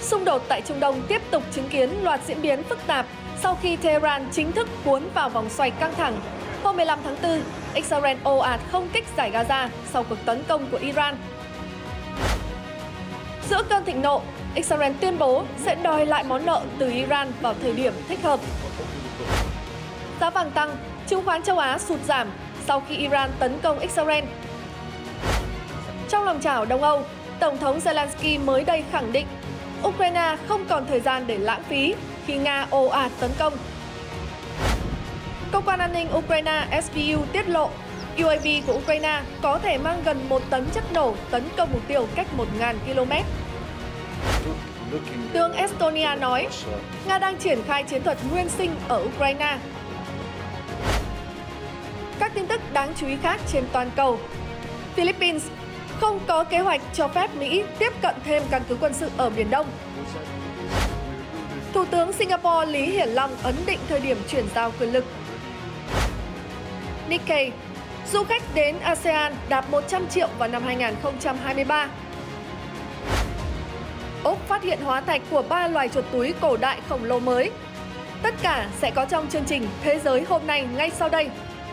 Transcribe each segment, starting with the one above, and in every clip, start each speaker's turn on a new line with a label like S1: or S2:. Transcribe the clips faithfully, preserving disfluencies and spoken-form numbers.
S1: Xung đột tại Trung Đông tiếp tục chứng kiến loạt diễn biến phức tạp sau khi Tehran chính thức cuốn vào vòng xoay căng thẳng. Hôm mười lăm tháng tư, Israel ồ ạt không kích giải Gaza sau cuộc tấn công của Iran. Giữa cơn thịnh nộ, Israel tuyên bố sẽ đòi lại món nợ từ Iran vào thời điểm thích hợp. Giá vàng tăng, chứng khoán châu Á sụt giảm sau khi Iran tấn công Israel. Trong lòng chảo Đông Âu, Tổng thống Zelensky mới đây khẳng định Ukraine không còn thời gian để lãng phí khi Nga ồ ạt tấn công. Cơ quan an ninh Ukraine S B U tiết lộ U A V của Ukraine có thể mang gần một tấn chất nổ tấn công mục tiêu cách một nghìn ki lô mét. Tướng Estonia nói Nga đang triển khai chiến thuật nguyên sinh ở Ukraine. Các tin tức đáng chú ý khác trên toàn cầu. Philippines không có kế hoạch cho phép Mỹ tiếp cận thêm căn cứ quân sự ở Biển Đông. Thủ tướng Singapore Lý Hiển Long ấn định thời điểm chuyển giao quyền lực. Nikkei, du khách đến a sê an đạt một trăm triệu vào năm hai nghìn không trăm hai mươi ba. Úc phát hiện hóa thạch của ba loài chuột túi cổ đại khổng lồ mới. Tất cả sẽ có trong chương trình Thế giới hôm nay ngay sau đây.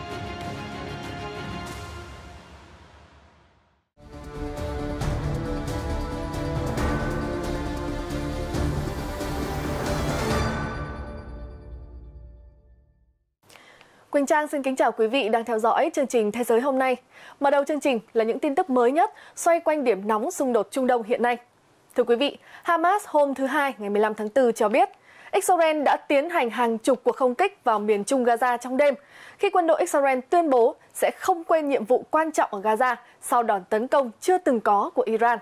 S1: Quỳnh Trang xin kính chào quý vị đang theo dõi chương trình Thế giới hôm nay. Mở đầu chương trình là những tin tức mới nhất xoay quanh điểm nóng xung đột Trung Đông hiện nay. Thưa quý vị, Hamas hôm thứ Hai ngày mười lăm tháng tư cho biết Israel đã tiến hành hàng chục cuộc không kích vào miền Trung Gaza trong đêm, khi quân đội Israel tuyên bố sẽ không quên nhiệm vụ quan trọng ở Gaza sau đòn tấn công chưa từng có của Iran.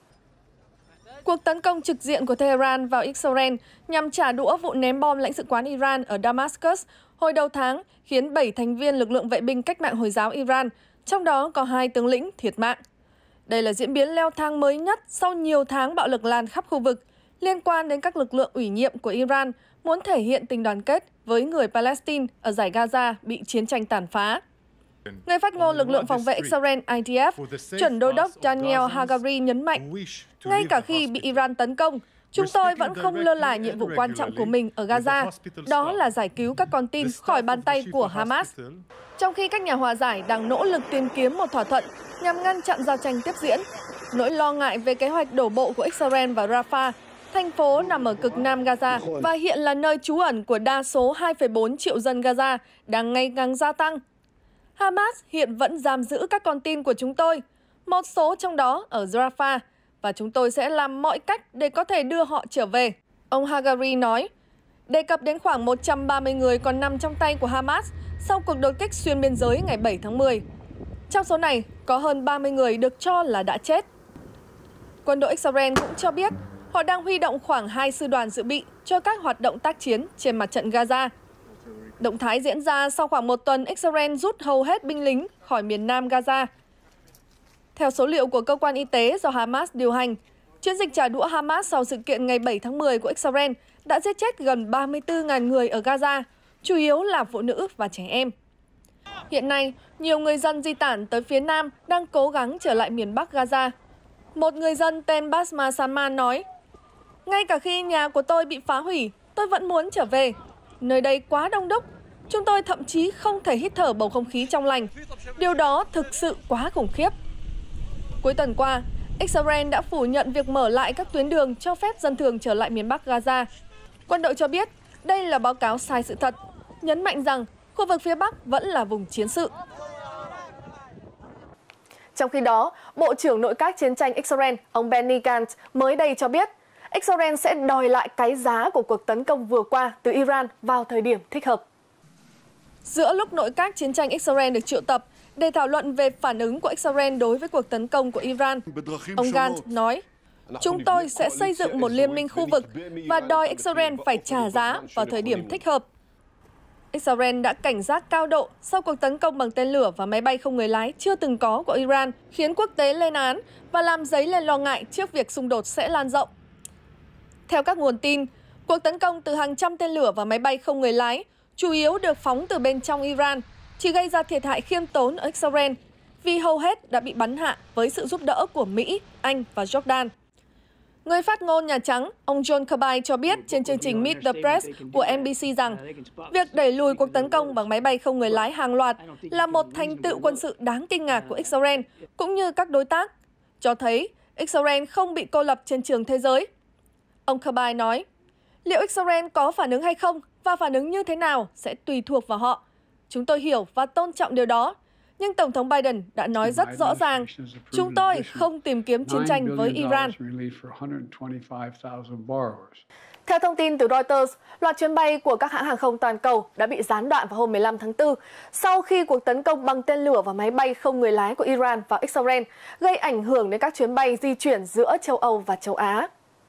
S1: Cuộc tấn công trực diện của Tehran vào Israel nhằm trả đũa vụ ném bom lãnh sự quán Iran ở Damascus hồi đầu tháng khiến bảy thành viên lực lượng vệ binh cách mạng Hồi giáo Iran, trong đó có hai tướng lĩnh thiệt mạng. Đây là diễn biến leo thang mới nhất sau nhiều tháng bạo lực lan khắp khu vực, liên quan đến các lực lượng ủy nhiệm của Iran muốn thể hiện tình đoàn kết với người Palestine ở dải Gaza bị chiến tranh tàn phá. Người phát ngôn lực lượng phòng vệ Israel I D F, chuẩn đô đốc Daniel Hagari nhấn mạnh, ngay cả khi bị Iran tấn công, chúng tôi vẫn không lơ là nhiệm vụ quan trọng của mình ở Gaza, đó là giải cứu các con tin khỏi bàn tay của Hamas. Trong khi các nhà hòa giải đang nỗ lực tìm kiếm một thỏa thuận nhằm ngăn chặn giao tranh tiếp diễn, nỗi lo ngại về kế hoạch đổ bộ của Israel vào Rafah, thành phố nằm ở cực nam Gaza và hiện là nơi trú ẩn của đa số hai phẩy bốn triệu dân Gaza, đang ngày càng gia tăng. Hamas hiện vẫn giam giữ các con tin của chúng tôi, một số trong đó ở Rafah, và chúng tôi sẽ làm mọi cách để có thể đưa họ trở về. Ông Hagari nói, đề cập đến khoảng một trăm ba mươi người còn nằm trong tay của Hamas sau cuộc đột kích xuyên biên giới ngày bảy tháng mười. Trong số này, có hơn ba mươi người được cho là đã chết. Quân đội Israel cũng cho biết họ đang huy động khoảng hai sư đoàn dự bị cho các hoạt động tác chiến trên mặt trận Gaza. Động thái diễn ra sau khoảng một tuần Israel rút hầu hết binh lính khỏi miền nam Gaza. Theo số liệu của cơ quan y tế do Hamas điều hành, chiến dịch trả đũa Hamas sau sự kiện ngày bảy tháng mười của Israel đã giết chết gần ba mươi tư nghìn người ở Gaza, chủ yếu là phụ nữ và trẻ em. Hiện nay, nhiều người dân di tản tới phía nam đang cố gắng trở lại miền bắc Gaza. Một người dân tên Basma Salman nói, ngay cả khi nhà của tôi bị phá hủy, tôi vẫn muốn trở về. Nơi đây quá đông đúc, chúng tôi thậm chí không thể hít thở bầu không khí trong lành. Điều đó thực sự quá khủng khiếp. Cuối tuần qua, Israel đã phủ nhận việc mở lại các tuyến đường cho phép dân thường trở lại miền bắc Gaza. Quân đội cho biết đây là báo cáo sai sự thật, nhấn mạnh rằng khu vực phía Bắc vẫn là vùng chiến sự. Trong khi đó, Bộ trưởng Nội các Chiến tranh Israel, ông Benny Gantz mới đây cho biết Israel sẽ đòi lại cái giá của cuộc tấn công vừa qua từ Iran vào thời điểm thích hợp. Giữa lúc Nội các Chiến tranh Israel được triệu tập để thảo luận về phản ứng của Israel đối với cuộc tấn công của Iran, ông Gantz nói, chúng tôi sẽ xây dựng một liên minh khu vực và đòi Israel phải trả giá vào thời điểm thích hợp. Israel đã cảnh giác cao độ sau cuộc tấn công bằng tên lửa và máy bay không người lái chưa từng có của Iran, khiến quốc tế lên án và làm dấy lên lo ngại trước việc xung đột sẽ lan rộng. Theo các nguồn tin, cuộc tấn công từ hàng trăm tên lửa và máy bay không người lái, chủ yếu được phóng từ bên trong Iran, chỉ gây ra thiệt hại khiêm tốn ở Israel, vì hầu hết đã bị bắn hạ với sự giúp đỡ của Mỹ, Anh và Jordan. Người phát ngôn Nhà Trắng, ông John Kirby cho biết trên chương trình Meet the Press của en bê xê rằng việc đẩy lùi cuộc tấn công bằng máy bay không người lái hàng loạt là một thành tựu quân sự đáng kinh ngạc của Israel, cũng như các đối tác, cho thấy Israel không bị cô lập trên trường thế giới. Ông Kirby nói, liệu Israel có phản ứng hay không và phản ứng như thế nào sẽ tùy thuộc vào họ. Chúng tôi hiểu và tôn trọng điều đó. Nhưng Tổng thống Biden đã nói rất rõ ràng, chúng tôi không tìm kiếm chiến tranh với Iran. Theo thông tin từ Reuters, loạt chuyến bay của các hãng hàng không toàn cầu đã bị gián đoạn vào hôm mười lăm tháng tư sau khi cuộc tấn công bằng tên lửa và máy bay không người lái của Iran vào Israel gây ảnh hưởng đến các chuyến bay di chuyển giữa châu Âu và châu Á.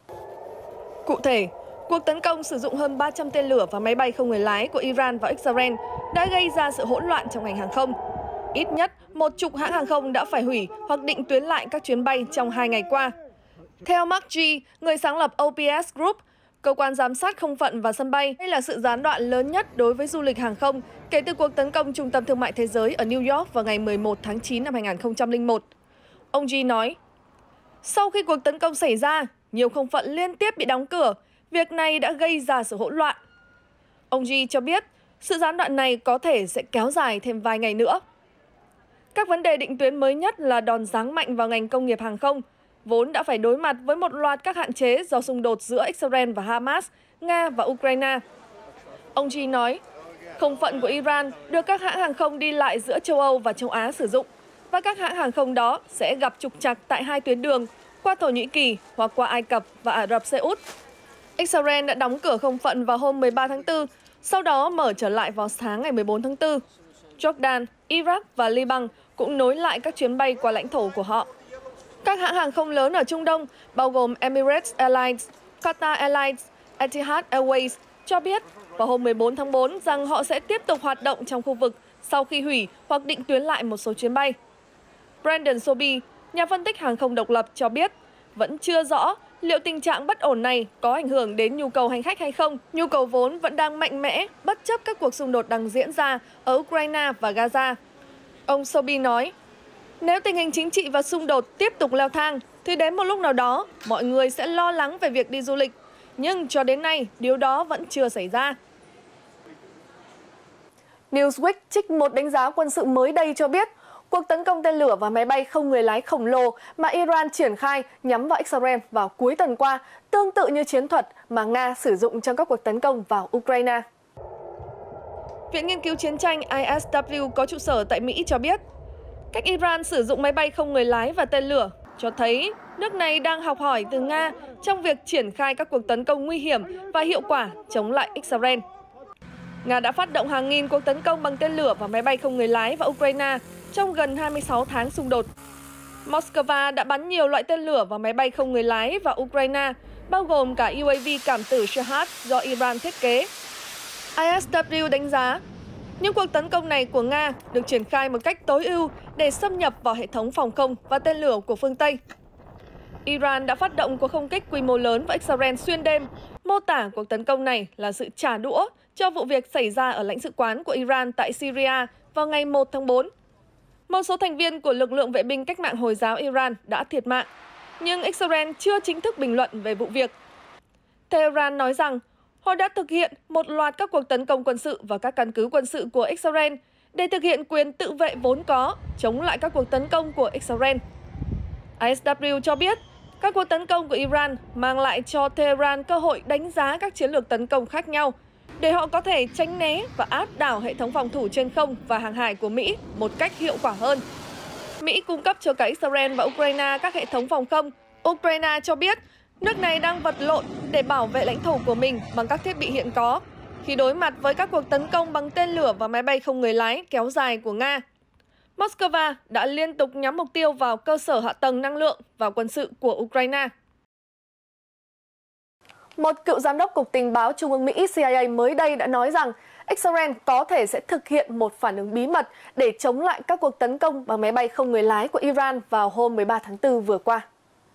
S1: Cụ thể, cuộc tấn công sử dụng hơn ba trăm tên lửa và máy bay không người lái của Iran vào Israel đã gây ra sự hỗn loạn trong ngành hàng không. Ít nhất một chục hãng hàng không đã phải hủy hoặc định tuyến lại các chuyến bay trong hai ngày qua. Theo Mark G, người sáng lập O P S Group, cơ quan giám sát không phận và sân bay, đây là sự gián đoạn lớn nhất đối với du lịch hàng không kể từ cuộc tấn công Trung tâm Thương mại Thế giới ở New York vào ngày mười một tháng chín năm hai nghìn không trăm lẻ một. Ông G nói, sau khi cuộc tấn công xảy ra, nhiều không phận liên tiếp bị đóng cửa. Việc này đã gây ra sự hỗn loạn. Ông G cho biết sự gián đoạn này có thể sẽ kéo dài thêm vài ngày nữa. Các vấn đề định tuyến mới nhất là đòn giáng mạnh vào ngành công nghiệp hàng không, vốn đã phải đối mặt với một loạt các hạn chế do xung đột giữa Israel và Hamas, Nga và Ukraine. Ông G nói, không phận của Iran được các hãng hàng không đi lại giữa châu Âu và châu Á sử dụng, và các hãng hàng không đó sẽ gặp trục trặc tại hai tuyến đường, qua Thổ Nhĩ Kỳ hoặc qua Ai Cập và Ả Rập Xê Út. Israel đã đóng cửa không phận vào hôm mười ba tháng tư, sau đó mở trở lại vào sáng ngày mười bốn tháng tư. Jordan, Iraq và Liban cũng nối lại các chuyến bay qua lãnh thổ của họ. Các hãng hàng không lớn ở Trung Đông, bao gồm Emirates Airlines, Qatar Airlines, Etihad Airways, cho biết vào hôm mười bốn tháng tư rằng họ sẽ tiếp tục hoạt động trong khu vực sau khi hủy hoặc định tuyến lại một số chuyến bay. Brandon Sobey, nhà phân tích hàng không độc lập cho biết, vẫn chưa rõ liệu tình trạng bất ổn này có ảnh hưởng đến nhu cầu hành khách hay không. Nhu cầu vốn vẫn đang mạnh mẽ bất chấp các cuộc xung đột đang diễn ra ở Ukraine và Gaza. Ông Sobey nói, nếu tình hình chính trị và xung đột tiếp tục leo thang, thì đến một lúc nào đó, mọi người sẽ lo lắng về việc đi du lịch. Nhưng cho đến nay, điều đó vẫn chưa xảy ra. Newsweek trích một đánh giá quân sự mới đây cho biết, cuộc tấn công tên lửa và máy bay không người lái khổng lồ mà Iran triển khai nhắm vào Israel vào cuối tuần qua tương tự như chiến thuật mà Nga sử dụng trong các cuộc tấn công vào Ukraine. Viện Nghiên cứu Chiến tranh I S W có trụ sở tại Mỹ cho biết, cách Iran sử dụng máy bay không người lái và tên lửa cho thấy nước này đang học hỏi từ Nga trong việc triển khai các cuộc tấn công nguy hiểm và hiệu quả chống lại Israel. Nga đã phát động hàng nghìn cuộc tấn công bằng tên lửa và máy bay không người lái vào Ukraine trong gần hai mươi sáu tháng xung đột. Moscow đã bắn nhiều loại tên lửa và máy bay không người lái vào Ukraine, bao gồm cả U A V cảm tử Shahed do Iran thiết kế. I S W đánh giá, những cuộc tấn công này của Nga được triển khai một cách tối ưu để xâm nhập vào hệ thống phòng không và tên lửa của phương Tây. Iran đã phát động cuộc không kích quy mô lớn vào Israel xuyên đêm, mô tả cuộc tấn công này là sự trả đũa cho vụ việc xảy ra ở lãnh sự quán của Iran tại Syria vào ngày một tháng tư. Một số thành viên của lực lượng vệ binh cách mạng Hồi giáo Iran đã thiệt mạng, nhưng Israel chưa chính thức bình luận về vụ việc. Tehran nói rằng họ đã thực hiện một loạt các cuộc tấn công quân sự vào các căn cứ quân sự của Israel để thực hiện quyền tự vệ vốn có, chống lại các cuộc tấn công của Israel. I S W cho biết, các cuộc tấn công của Iran mang lại cho Tehran cơ hội đánh giá các chiến lược tấn công khác nhau, để họ có thể tránh né và áp đảo hệ thống phòng thủ trên không và hàng hải của Mỹ một cách hiệu quả hơn. Mỹ cung cấp cho cả Israel và Ukraine các hệ thống phòng không. Ukraine cho biết, nước này đang vật lộn để bảo vệ lãnh thổ của mình bằng các thiết bị hiện có, khi đối mặt với các cuộc tấn công bằng tên lửa và máy bay không người lái kéo dài của Nga. Moscow đã liên tục nhắm mục tiêu vào cơ sở hạ tầng năng lượng và quân sự của Ukraine. Một cựu giám đốc Cục Tình báo Trung ương Mỹ C I A mới đây đã nói rằng Israel có thể sẽ thực hiện một phản ứng bí mật để chống lại các cuộc tấn công bằng máy bay không người lái của Iran vào hôm mười ba tháng tư vừa qua.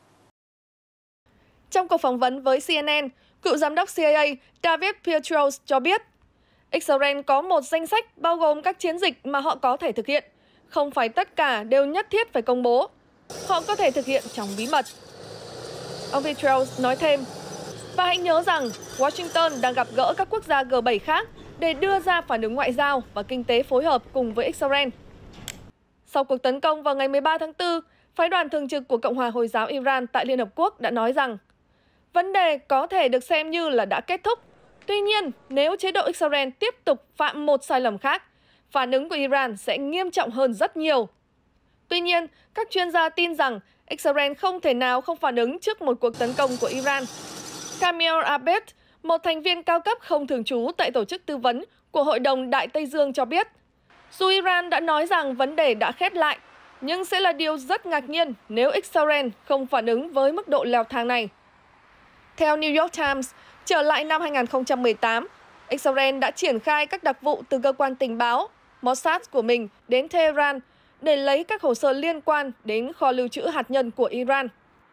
S1: Trong cuộc phỏng vấn với C N N, cựu giám đốc C I A David Petraeus cho biết, Israel có một danh sách bao gồm các chiến dịch mà họ có thể thực hiện. Không phải tất cả đều nhất thiết phải công bố. Họ có thể thực hiện trong bí mật. Ông Petraeus nói thêm, và hãy nhớ rằng Washington đang gặp gỡ các quốc gia G bảy khác để đưa ra phản ứng ngoại giao và kinh tế phối hợp cùng với Israel. Sau cuộc tấn công vào ngày mười ba tháng tư, phái đoàn thường trực của Cộng hòa Hồi giáo Iran tại Liên Hợp Quốc đã nói rằng vấn đề có thể được xem như là đã kết thúc. Tuy nhiên, nếu chế độ Israel tiếp tục phạm một sai lầm khác, phản ứng của Iran sẽ nghiêm trọng hơn rất nhiều. Tuy nhiên, các chuyên gia tin rằng Israel không thể nào không phản ứng trước một cuộc tấn công của Iran. Kamil Abed, một thành viên cao cấp không thường trú tại tổ chức tư vấn của Hội đồng Đại Tây Dương cho biết, dù Iran đã nói rằng vấn đề đã khép lại, nhưng sẽ là điều rất ngạc nhiên nếu Israel không phản ứng với mức độ leo thang này. Theo New York Times, trở lại năm hai nghìn không trăm mười tám, Israel đã triển khai các đặc vụ từ cơ quan tình báo Mossad của mình đến Tehran để lấy các hồ sơ liên quan đến kho lưu trữ hạt nhân của Iran.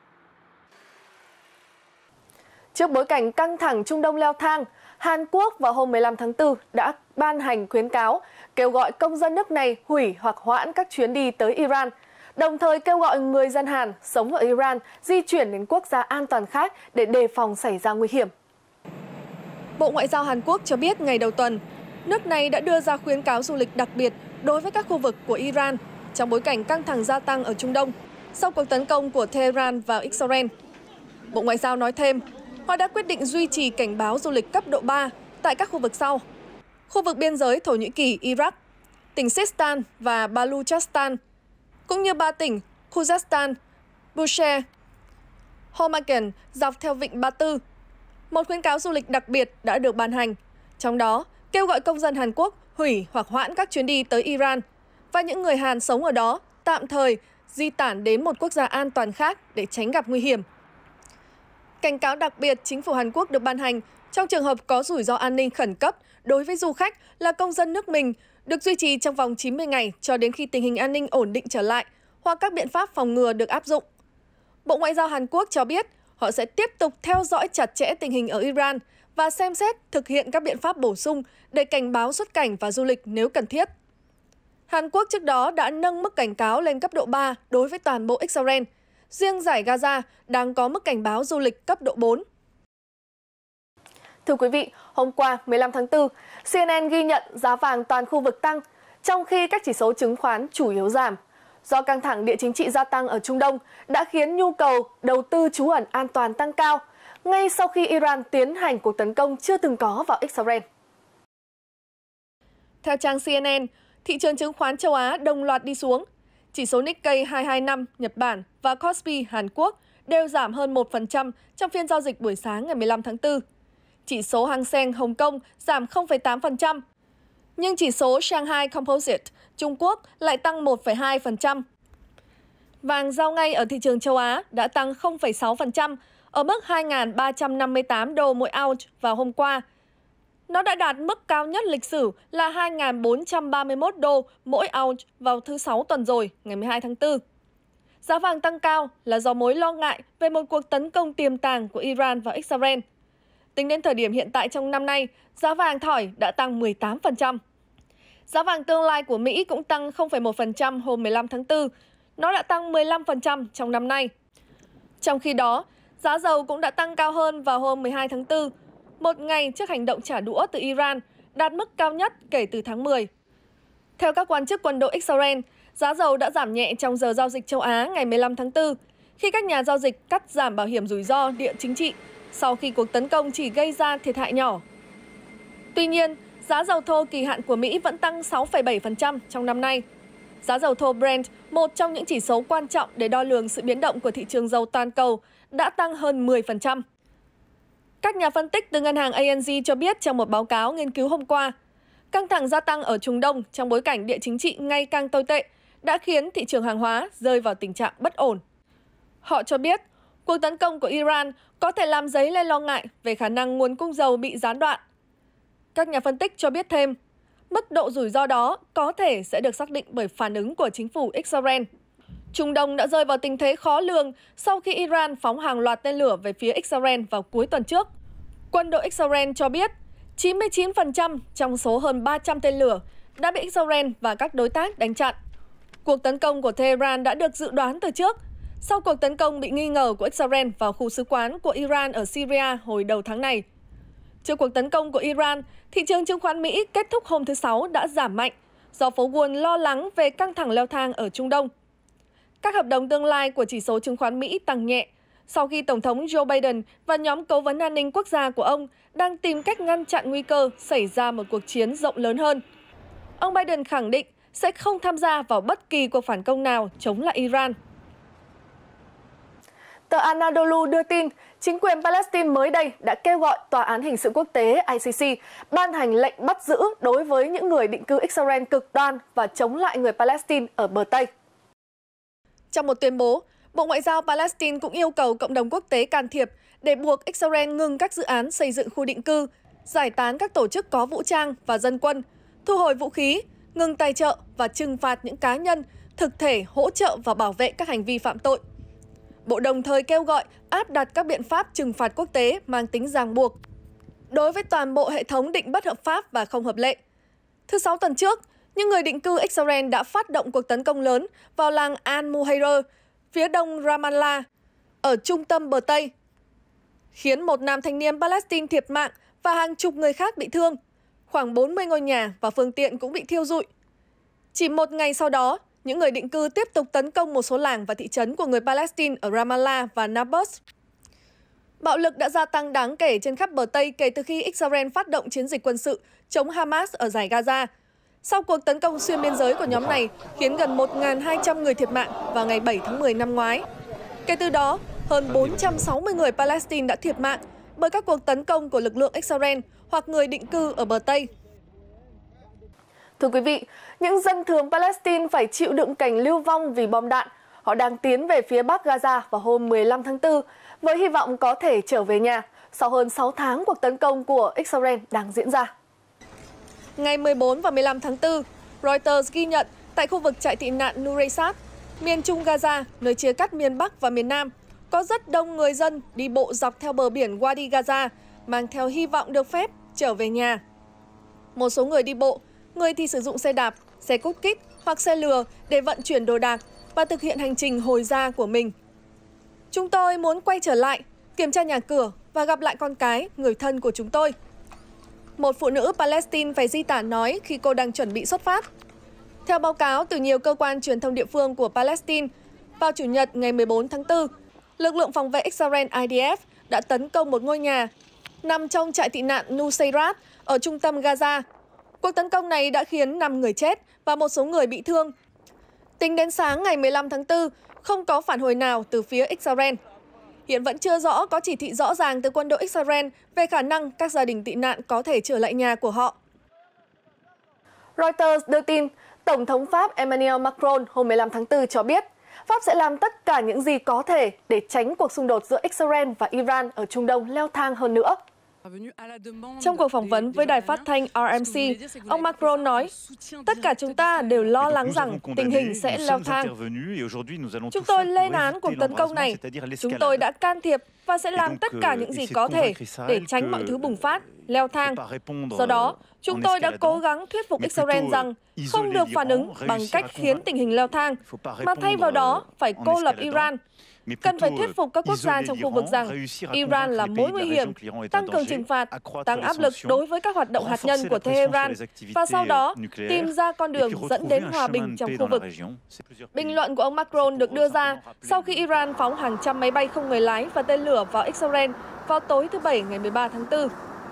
S1: Trước bối cảnh căng thẳng Trung Đông leo thang, Hàn Quốc vào hôm mười lăm tháng tư đã ban hành khuyến cáo kêu gọi công dân nước này hủy hoặc hoãn các chuyến đi tới Iran, đồng thời kêu gọi người dân Hàn sống ở Iran di chuyển đến quốc gia an toàn khác để đề phòng xảy ra nguy hiểm. Bộ Ngoại giao Hàn Quốc cho biết ngày đầu tuần, nước này đã đưa ra khuyến cáo du lịch đặc biệt đối với các khu vực của Iran trong bối cảnh căng thẳng gia tăng ở Trung Đông sau cuộc tấn công của Tehran vào Israel. Bộ Ngoại giao nói thêm, họ đã quyết định duy trì cảnh báo du lịch cấp độ ba tại các khu vực sau: khu vực biên giới Thổ Nhĩ Kỳ, Iraq, tỉnh Sistan và Baluchistan, cũng như ba tỉnh Khuzestan, Bushehr, Hormozgan dọc theo vịnh Ba Tư. Một khuyến cáo du lịch đặc biệt đã được ban hành, trong đó kêu gọi công dân Hàn Quốc hủy hoặc hoãn các chuyến đi tới Iran và những người Hàn sống ở đó tạm thời di tản đến một quốc gia an toàn khác để tránh gặp nguy hiểm. Cảnh cáo đặc biệt chính phủ Hàn Quốc được ban hành trong trường hợp có rủi ro an ninh khẩn cấp đối với du khách là công dân nước mình, được duy trì trong vòng chín mươi ngày cho đến khi tình hình an ninh ổn định trở lại hoặc các biện pháp phòng ngừa được áp dụng. Bộ Ngoại giao Hàn Quốc cho biết họ sẽ tiếp tục theo dõi chặt chẽ tình hình ở Iran và xem xét thực hiện các biện pháp bổ sung để cảnh báo xuất cảnh và du lịch nếu cần thiết. Hàn Quốc trước đó đã nâng mức cảnh cáo lên cấp độ ba đối với toàn bộ Israel. Riêng giải Gaza đang có mức cảnh báo du lịch cấp độ bốn. Thưa quý vị, hôm qua mười lăm tháng tư, C N N ghi nhận giá vàng toàn khu vực tăng, trong khi các chỉ số chứng khoán chủ yếu giảm. Do căng thẳng địa chính trị gia tăng ở Trung Đông đã khiến nhu cầu đầu tư trú ẩn an toàn tăng cao, ngay sau khi Iran tiến hành cuộc tấn công chưa từng có vào Israel. Theo trang C N N, thị trường chứng khoán châu Á đồng loạt đi xuống. Chỉ số Nikkei hai hai năm Nhật Bản và Kospi Hàn Quốc đều giảm hơn một phần trăm trong phiên giao dịch buổi sáng ngày mười lăm tháng tư. Chỉ số Hang Seng Hồng Kông giảm không phẩy tám phần trăm, nhưng chỉ số Shanghai Composite Trung Quốc lại tăng một phẩy hai phần trăm. Vàng giao ngay ở thị trường châu Á đã tăng không phẩy sáu phần trăm ở mức hai nghìn ba trăm năm mươi tám đô mỗi ounce vào hôm qua. Nó đã đạt mức cao nhất lịch sử là hai nghìn bốn trăm ba mươi mốt đô mỗi ounce vào thứ Sáu tuần rồi, ngày mười hai tháng tư. Giá vàng tăng cao là do mối lo ngại về một cuộc tấn công tiềm tàng của Iran vào Israel. Tính đến thời điểm hiện tại trong năm nay, giá vàng thỏi đã tăng mười tám phần trăm. Giá vàng tương lai của Mỹ cũng tăng không phẩy một phần trăm hôm mười lăm tháng tư. Nó đã tăng mười lăm phần trăm trong năm nay. Trong khi đó, giá dầu cũng đã tăng cao hơn vào hôm mười hai tháng tư, một ngày trước hành động trả đũa từ Iran, đạt mức cao nhất kể từ tháng mười. Theo các quan chức quân đội Israel, giá dầu đã giảm nhẹ trong giờ giao dịch châu Á ngày mười lăm tháng tư, khi các nhà giao dịch cắt giảm bảo hiểm rủi ro địa chính trị sau khi cuộc tấn công chỉ gây ra thiệt hại nhỏ. Tuy nhiên, giá dầu thô kỳ hạn của Mỹ vẫn tăng sáu phẩy bảy phần trăm trong năm nay. Giá dầu thô Brent, một trong những chỉ số quan trọng để đo lường sự biến động của thị trường dầu toàn cầu, đã tăng hơn mười phần trăm. Các nhà phân tích từ ngân hàng A N G cho biết trong một báo cáo nghiên cứu hôm qua, căng thẳng gia tăng ở Trung Đông trong bối cảnh địa chính trị ngày càng tồi tệ đã khiến thị trường hàng hóa rơi vào tình trạng bất ổn. Họ cho biết, cuộc tấn công của Iran có thể làm dấy lên lo ngại về khả năng nguồn cung dầu bị gián đoạn. Các nhà phân tích cho biết thêm, mức độ rủi ro đó có thể sẽ được xác định bởi phản ứng của chính phủ Israel. Trung Đông đã rơi vào tình thế khó lường sau khi Iran phóng hàng loạt tên lửa về phía Israel vào cuối tuần trước. Quân đội Israel cho biết chín mươi chín phần trăm trong số hơn ba trăm tên lửa đã bị Israel và các đối tác đánh chặn. Cuộc tấn công của Tehran đã được dự đoán từ trước, sau cuộc tấn công bị nghi ngờ của Israel vào khu sứ quán của Iran ở Syria hồi đầu tháng này. Trước cuộc tấn công của Iran, thị trường chứng khoán Mỹ kết thúc hôm thứ Sáu đã giảm mạnh do phố Wall lo lắng về căng thẳng leo thang ở Trung Đông. Các hợp đồng tương lai của chỉ số chứng khoán Mỹ tăng nhẹ sau khi Tổng thống Joe Biden và nhóm cố vấn an ninh quốc gia của ông đang tìm cách ngăn chặn nguy cơ xảy ra một cuộc chiến rộng lớn hơn. Ông Biden khẳng định sẽ không tham gia vào bất kỳ cuộc phản công nào chống lại Iran. Tờ Anadolu đưa tin, chính quyền Palestine mới đây đã kêu gọi Tòa án Hình sự Quốc tế I C C ban hành lệnh bắt giữ đối với những người định cư Israel cực đoan và chống lại người Palestine ở bờ Tây. Trong một tuyên bố, Bộ Ngoại giao Palestine cũng yêu cầu cộng đồng quốc tế can thiệp để buộc Israel ngừng các dự án xây dựng khu định cư, giải tán các tổ chức có vũ trang và dân quân, thu hồi vũ khí, ngừng tài trợ và trừng phạt những cá nhân, thực thể hỗ trợ và bảo vệ các hành vi phạm tội. Bộ đồng thời kêu gọi áp đặt các biện pháp trừng phạt quốc tế mang tính ràng buộc đối với toàn bộ hệ thống định bất hợp pháp và không hợp lệ. Thứ Sáu tuần trước, những người định cư Israel đã phát động cuộc tấn công lớn vào làng Al-Muhayr, phía đông Ramallah, ở trung tâm bờ Tây, khiến một nam thanh niên Palestine thiệt mạng và hàng chục người khác bị thương. Khoảng bốn mươi ngôi nhà và phương tiện cũng bị thiêu rụi. Chỉ một ngày sau đó, những người định cư tiếp tục tấn công một số làng và thị trấn của người Palestine ở Ramallah và Nablus. Bạo lực đã gia tăng đáng kể trên khắp bờ Tây kể từ khi Israel phát động chiến dịch quân sự chống Hamas ở dải Gaza. Sau cuộc tấn công xuyên biên giới của nhóm này khiến gần một nghìn hai trăm người thiệt mạng vào ngày bảy tháng mười năm ngoái. Kể từ đó, hơn bốn trăm sáu mươi người Palestine đã thiệt mạng bởi các cuộc tấn công của lực lượng Israel hoặc người định cư ở bờ Tây. Thưa quý vị, những dân thường Palestine phải chịu đựng cảnh lưu vong vì bom đạn. Họ đang tiến về phía bắc Gaza vào hôm mười lăm tháng tư với hy vọng có thể trở về nhà sau hơn sáu tháng cuộc tấn công của Israel đang diễn ra. Ngày mười bốn và mười lăm tháng tư, Reuters ghi nhận tại khu vực trại tị nạn Nuseirat, miền trung Gaza, nơi chia cắt miền Bắc và miền Nam, có rất đông người dân đi bộ dọc theo bờ biển Wadi Gaza, mang theo hy vọng được phép trở về nhà. Một số người đi bộ, người thì sử dụng xe đạp, xe cút kít hoặc xe lừa để vận chuyển đồ đạc và thực hiện hành trình hồi ra của mình. Chúng tôi muốn quay trở lại, kiểm tra nhà cửa và gặp lại con cái, người thân của chúng tôi. Một phụ nữ Palestine phải di tản nói khi cô đang chuẩn bị xuất phát. Theo báo cáo từ nhiều cơ quan truyền thông địa phương của Palestine, vào Chủ nhật ngày mười bốn tháng tư, lực lượng phòng vệ Israel I D F đã tấn công một ngôi nhà nằm trong trại tị nạn Nuseirat ở trung tâm Gaza. Cuộc tấn công này đã khiến năm người chết và một số người bị thương. Tính đến sáng ngày mười lăm tháng tư, không có phản hồi nào từ phía Israel. Hiện vẫn chưa rõ có chỉ thị rõ ràng từ quân đội Israel về khả năng các gia đình tị nạn có thể trở lại nhà của họ. Reuters đưa tin, Tổng thống Pháp Emmanuel Macron hôm mười lăm tháng tư cho biết, Pháp sẽ làm tất cả những gì có thể để tránh cuộc xung đột giữa Israel và Iran ở Trung Đông leo thang hơn nữa. Trong cuộc phỏng vấn với đài phát thanh R M C, ông Macron nói, tất cả chúng ta đều lo lắng rằng tình hình sẽ leo thang. Chúng tôi lên án cuộc tấn công này. Chúng tôi đã can thiệp và sẽ làm tất cả những gì có thể để tránh mọi thứ bùng phát, leo thang. Do đó, chúng tôi đã cố gắng thuyết phục Israel rằng không được phản ứng bằng cách khiến tình hình leo thang, mà thay vào đó phải cô lập Iran. Cần phải thuyết phục các quốc gia trong khu vực rằng Iran là mối nguy hiểm, tăng cường trừng phạt, tăng áp lực đối với các hoạt động hạt nhân của Tehran và sau đó tìm ra con đường dẫn đến hòa bình trong khu vực. Bình luận của ông Macron được đưa ra sau khi Iran phóng hàng trăm máy bay không người lái và tên lửa vào Israel vào tối thứ Bảy ngày mười ba tháng tư.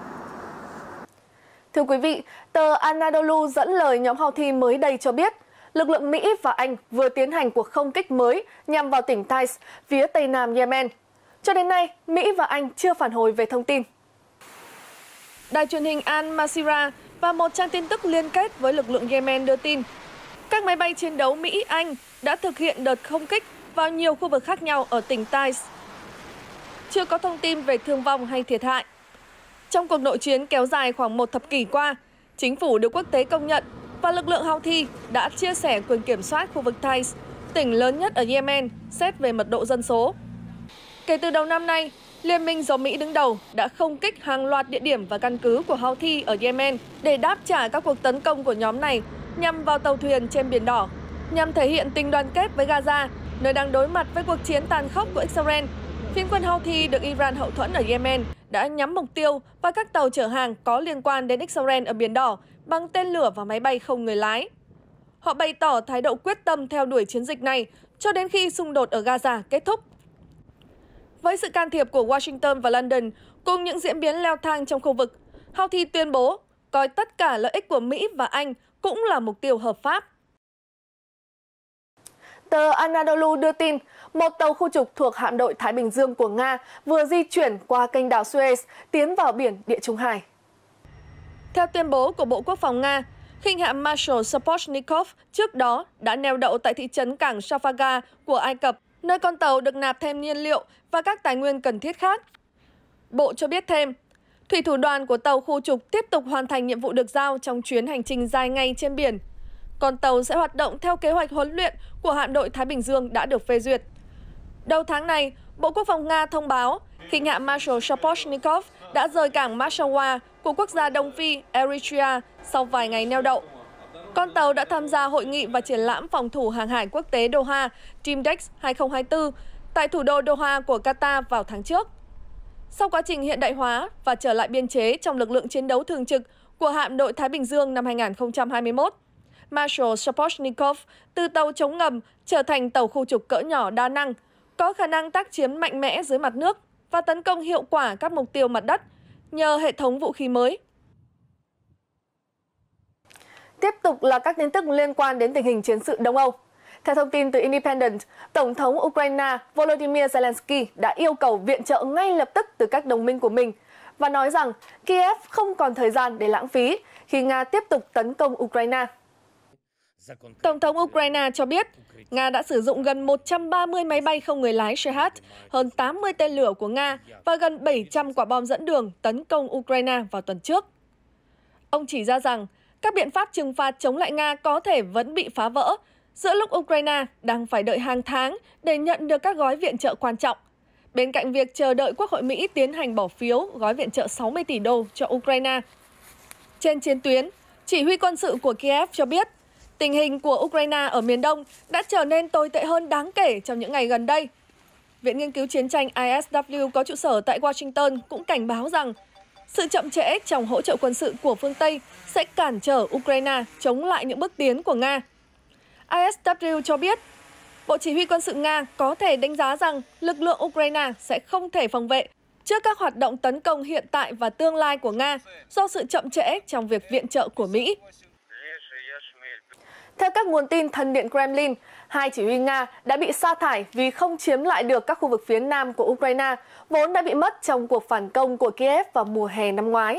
S1: Thưa quý vị, tờ Anadolu dẫn lời nhóm Houthi mới đây cho biết, lực lượng Mỹ và Anh vừa tiến hành cuộc không kích mới nhằm vào tỉnh Taiz, phía tây nam Yemen. Cho đến nay, Mỹ và Anh chưa phản hồi về thông tin. Đài truyền hình Al Masira và một trang tin tức liên kết với lực lượng Yemen đưa tin, các máy bay chiến đấu Mỹ-Anh đã thực hiện đợt không kích vào nhiều khu vực khác nhau ở tỉnh Taiz. Chưa có thông tin về thương vong hay thiệt hại. Trong cuộc nội chiến kéo dài khoảng một thập kỷ qua, chính phủ được quốc tế công nhận và lực lượng Houthi đã chia sẻ quyền kiểm soát khu vực Taiz, tỉnh lớn nhất ở Yemen, xét về mật độ dân số. Kể từ đầu năm nay, Liên minh do Mỹ đứng đầu đã không kích hàng loạt địa điểm và căn cứ của Houthi ở Yemen để đáp trả các cuộc tấn công của nhóm này nhằm vào tàu thuyền trên Biển Đỏ, nhằm thể hiện tình đoàn kết với Gaza nơi đang đối mặt với cuộc chiến tàn khốc của Israel. Phiến quân Houthi được Iran hậu thuẫn ở Yemen đã nhắm mục tiêu vào các tàu chở hàng có liên quan đến Israel ở Biển Đỏ bằng tên lửa và máy bay không người lái. Họ bày tỏ thái độ quyết tâm theo đuổi chiến dịch này cho đến khi xung đột ở Gaza kết thúc. Với sự can thiệp của Washington và London cùng những diễn biến leo thang trong khu vực, Houthi tuyên bố coi tất cả lợi ích của Mỹ và Anh cũng là mục tiêu hợp pháp. Tờ Anadolu đưa tin, một tàu khu trục thuộc hạm đội Thái Bình Dương của Nga vừa di chuyển qua kênh đảo Suez tiến vào biển Địa Trung Hải. Theo tuyên bố của Bộ Quốc phòng Nga, khinh hạm Marshal Sapochnikov trước đó đã neo đậu tại thị trấn cảng Safaga của Ai Cập, nơi con tàu được nạp thêm nhiên liệu và các tài nguyên cần thiết khác. Bộ cho biết thêm, thủy thủ đoàn của tàu khu trục tiếp tục hoàn thành nhiệm vụ được giao trong chuyến hành trình dài ngày trên biển. Con tàu sẽ hoạt động theo kế hoạch huấn luyện của hạm đội Thái Bình Dương đã được phê duyệt. Đầu tháng này, Bộ Quốc phòng Nga thông báo khinh hạm Marshal Sapochnikov đã rời cảng Massawa của quốc gia Đông Phi, Eritrea sau vài ngày neo đậu. Con tàu đã tham gia hội nghị và triển lãm phòng thủ hàng hải quốc tế Doha Timdex hai không hai tư tại thủ đô Doha của Qatar vào tháng trước. Sau quá trình hiện đại hóa và trở lại biên chế trong lực lượng chiến đấu thường trực của hạm đội Thái Bình Dương năm hai nghìn không trăm hai mươi mốt, Marshal Sapochnikov từ tàu chống ngầm trở thành tàu khu trục cỡ nhỏ đa năng, có khả năng tác chiến mạnh mẽ dưới mặt nước và tấn công hiệu quả các mục tiêu mặt đất nhờ hệ thống vũ khí mới. Tiếp tục là các tin tức liên quan đến tình hình chiến sự Đông Âu. Theo thông tin từ Independent, Tổng thống Ukraine Volodymyr Zelensky đã yêu cầu viện trợ ngay lập tức từ các đồng minh của mình và nói rằng Kiev không còn thời gian để lãng phí khi Nga tiếp tục tấn công Ukraine. Tổng thống Ukraine cho biết Nga đã sử dụng gần một trăm ba mươi máy bay không người lái Shahed, hơn tám mươi tên lửa của Nga và gần bảy trăm quả bom dẫn đường tấn công Ukraine vào tuần trước. Ông chỉ ra rằng các biện pháp trừng phạt chống lại Nga có thể vẫn bị phá vỡ giữa lúc Ukraine đang phải đợi hàng tháng để nhận được các gói viện trợ quan trọng, bên cạnh việc chờ đợi Quốc hội Mỹ tiến hành bỏ phiếu gói viện trợ sáu mươi tỷ đô cho Ukraine. Trên chiến tuyến, chỉ huy quân sự của Kiev cho biết tình hình của Ukraine ở miền Đông đã trở nên tồi tệ hơn đáng kể trong những ngày gần đây. Viện Nghiên cứu Chiến tranh I S W có trụ sở tại Washington cũng cảnh báo rằng sự chậm trễ trong hỗ trợ quân sự của phương Tây sẽ cản trở Ukraine chống lại những bước tiến của Nga. I S W cho biết, Bộ Chỉ huy quân sự Nga có thể đánh giá rằng lực lượng Ukraine sẽ không thể phòng vệ trước các hoạt động tấn công hiện tại và tương lai của Nga do sự chậm trễ trong việc viện trợ của Mỹ. Theo các nguồn tin thân Điện Kremlin, hai chỉ huy Nga đã bị sa thải vì không chiếm lại được các khu vực phía nam của Ukraine, vốn đã bị mất trong cuộc phản công của Kiev vào mùa hè năm ngoái.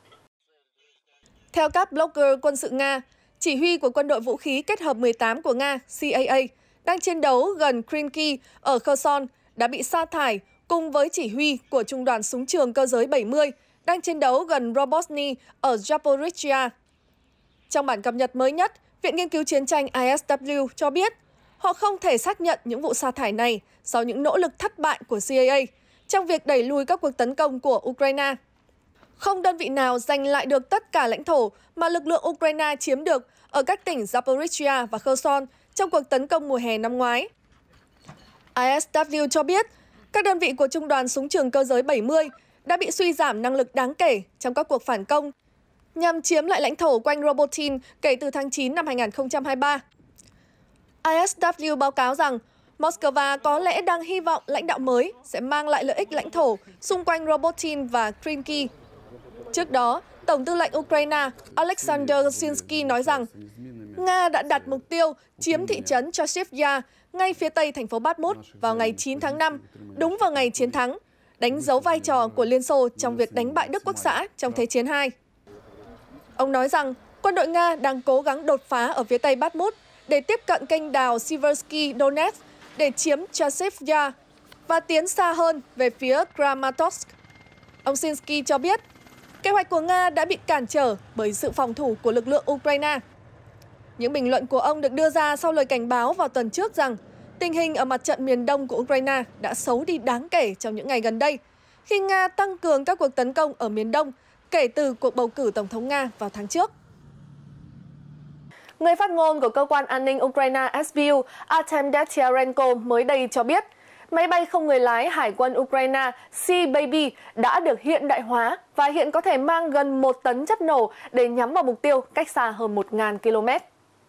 S1: Theo các blogger quân sự Nga, chỉ huy của quân đội vũ khí kết hợp mười tám của Nga, C A A, đang chiến đấu gần Krinky ở Kherson, đã bị sa thải cùng với chỉ huy của Trung đoàn Súng trường Cơ giới bảy mươi, đang chiến đấu gần Robochny ở Zaporizhia. Trong bản cập nhật mới nhất, Viện Nghiên cứu Chiến tranh I S W cho biết họ không thể xác nhận những vụ sa thải này sau những nỗ lực thất bại của C A A trong việc đẩy lùi các cuộc tấn công của Ukraine. Không đơn vị nào giành lại được tất cả lãnh thổ mà lực lượng Ukraine chiếm được ở các tỉnh Zaporizhia và Kherson trong cuộc tấn công mùa hè năm ngoái. I S W cho biết các đơn vị của Trung đoàn Súng trường Cơ giới bảy mươi đã bị suy giảm năng lực đáng kể trong các cuộc phản công nhằm chiếm lại lãnh thổ quanh Robotin kể từ tháng chín năm hai nghìn không trăm hai mươi ba. I S W báo cáo rằng Moscow có lẽ đang hy vọng lãnh đạo mới sẽ mang lại lợi ích lãnh thổ xung quanh Robotin và Krinky. Trước đó, Tổng tư lệnh Ukraine Alexander Sinsky nói rằng Nga đã đặt mục tiêu chiếm thị trấn Chasiv-Yar ngay phía tây thành phố Bakhmut vào ngày chín tháng năm, đúng vào ngày chiến thắng, đánh dấu vai trò của Liên Xô trong việc đánh bại Đức Quốc xã trong Thế chiến hai. Ông nói rằng quân đội Nga đang cố gắng đột phá ở phía tây Bakhmut để tiếp cận kênh đào Siversky Donetsk để chiếm Chasiv-Yar và tiến xa hơn về phía Kramatorsk. Ông Sinsky cho biết, kế hoạch của Nga đã bị cản trở bởi sự phòng thủ của lực lượng Ukraine. Những bình luận của ông được đưa ra sau lời cảnh báo vào tuần trước rằng tình hình ở mặt trận miền đông của Ukraine đã xấu đi đáng kể trong những ngày gần đây, khi Nga tăng cường các cuộc tấn công ở miền đông kể từ cuộc bầu cử Tổng thống Nga vào tháng trước. Người phát ngôn của cơ quan an ninh Ukraine S B U Artem Dechyarenko mới đây cho biết, máy bay không người lái Hải quân Ukraine Sea Baby đã được hiện đại hóa và hiện có thể mang gần một tấn chất nổ để nhắm vào mục tiêu cách xa hơn một nghìn ki lô mét.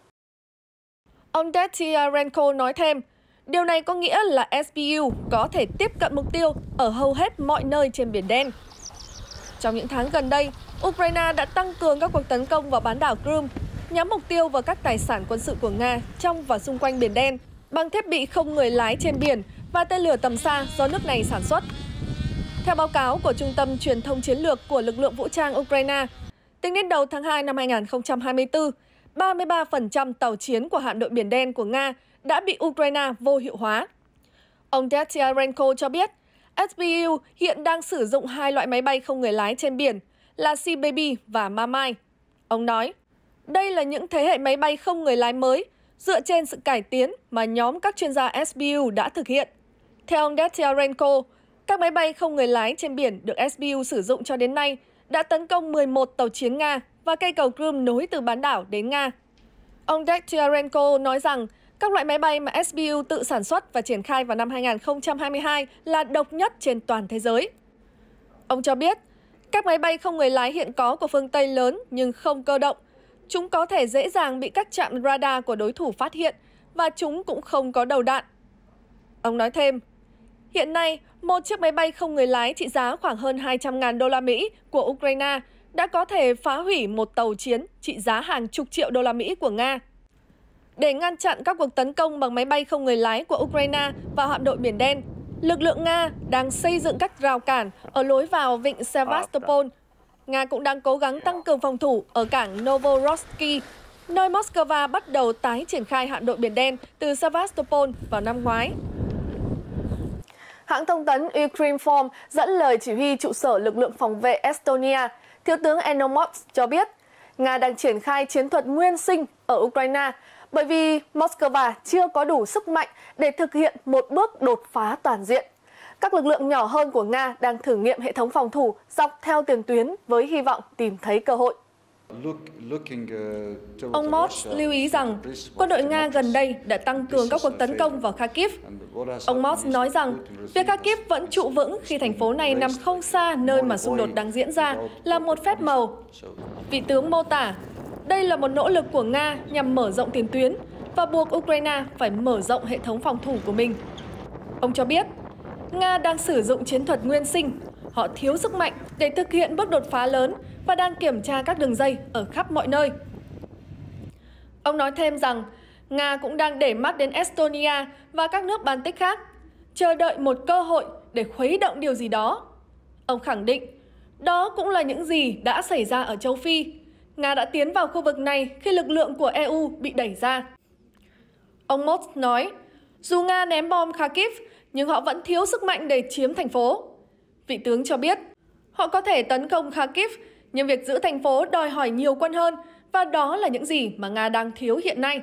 S1: Ông Dechyarenko nói thêm, điều này có nghĩa là S B U có thể tiếp cận mục tiêu ở hầu hết mọi nơi trên Biển Đen. Trong những tháng gần đây, Ukraine đã tăng cường các cuộc tấn công vào bán đảo Crimea, nhắm mục tiêu vào các tài sản quân sự của Nga trong và xung quanh Biển Đen bằng thiết bị không người lái trên biển và tên lửa tầm xa do nước này sản xuất. Theo báo cáo của Trung tâm Truyền thông Chiến lược của lực lượng vũ trang Ukraine, tính đến đầu tháng hai năm hai nghìn không trăm hai mươi tư, ba mươi ba phần trăm tàu chiến của hạm đội Biển Đen của Nga đã bị Ukraine vô hiệu hóa. Ông Dechyarenko cho biết, S B U hiện đang sử dụng hai loại máy bay không người lái trên biển là Sea Baby và Mamai. Ông nói, đây là những thế hệ máy bay không người lái mới dựa trên sự cải tiến mà nhóm các chuyên gia S B U đã thực hiện. Theo ông Dechyarenko, các máy bay không người lái trên biển được S B U sử dụng cho đến nay đã tấn công mười một tàu chiến Nga và cây cầu Crimea nối từ bán đảo đến Nga. Ông Dechyarenko nói rằng các loại máy bay mà S B U tự sản xuất và triển khai vào năm hai nghìn không trăm hai mươi hai là độc nhất trên toàn thế giới. Ông cho biết, các máy bay không người lái hiện có của phương Tây lớn nhưng không cơ động. Chúng có thể dễ dàng bị các trạm radar của đối thủ phát hiện và chúng cũng không có đầu đạn. Ông nói thêm, hiện nay, một chiếc máy bay không người lái trị giá khoảng hơn hai trăm nghìn đô la Mỹ của Ukraine đã có thể phá hủy một tàu chiến trị giá hàng chục triệu đô la Mỹ của Nga. Để ngăn chặn các cuộc tấn công bằng máy bay không người lái của Ukraine vào hạm đội Biển Đen, lực lượng Nga đang xây dựng các rào cản ở lối vào vịnh Sevastopol. Nga cũng đang cố gắng tăng cường phòng thủ ở cảng Novorossiysk, nơi Moscow bắt đầu tái triển khai hạm đội Biển Đen từ Sevastopol vào năm ngoái. Hãng thông tấn Ukrinform dẫn lời chỉ huy trụ sở lực lượng phòng vệ Estonia, Thiếu tướng Enomov cho biết, Nga đang triển khai chiến thuật nguyên sinh ở Ukraine bởi vì Moscow chưa có đủ sức mạnh để thực hiện một bước đột phá toàn diện. Các lực lượng nhỏ hơn của Nga đang thử nghiệm hệ thống phòng thủ dọc theo tiền tuyến với hy vọng tìm thấy cơ hội. Ông Moss lưu ý rằng quân đội Nga gần đây đã tăng cường các cuộc tấn công vào Kharkiv. Ông Moss nói rằng việc Kharkiv vẫn trụ vững khi thành phố này nằm không xa nơi mà xung đột đang diễn ra là một phép màu. Vị tướng mô tả, đây là một nỗ lực của Nga nhằm mở rộng tiền tuyến và buộc Ukraine phải mở rộng hệ thống phòng thủ của mình. Ông cho biết, Nga đang sử dụng chiến thuật nguyên sinh. Họ thiếu sức mạnh để thực hiện bước đột phá lớn và đang kiểm tra các đường dây ở khắp mọi nơi. Ông nói thêm rằng, Nga cũng đang để mắt đến Estonia và các nước Baltic khác, chờ đợi một cơ hội để khuấy động điều gì đó. Ông khẳng định, đó cũng là những gì đã xảy ra ở châu Phi. Nga đã tiến vào khu vực này khi lực lượng của E U bị đẩy ra. Ông Moss nói, dù Nga ném bom Kharkiv, nhưng họ vẫn thiếu sức mạnh để chiếm thành phố. Vị tướng cho biết, họ có thể tấn công Kharkiv, nhưng việc giữ thành phố đòi hỏi nhiều quân hơn, và đó là những gì mà Nga đang thiếu hiện nay.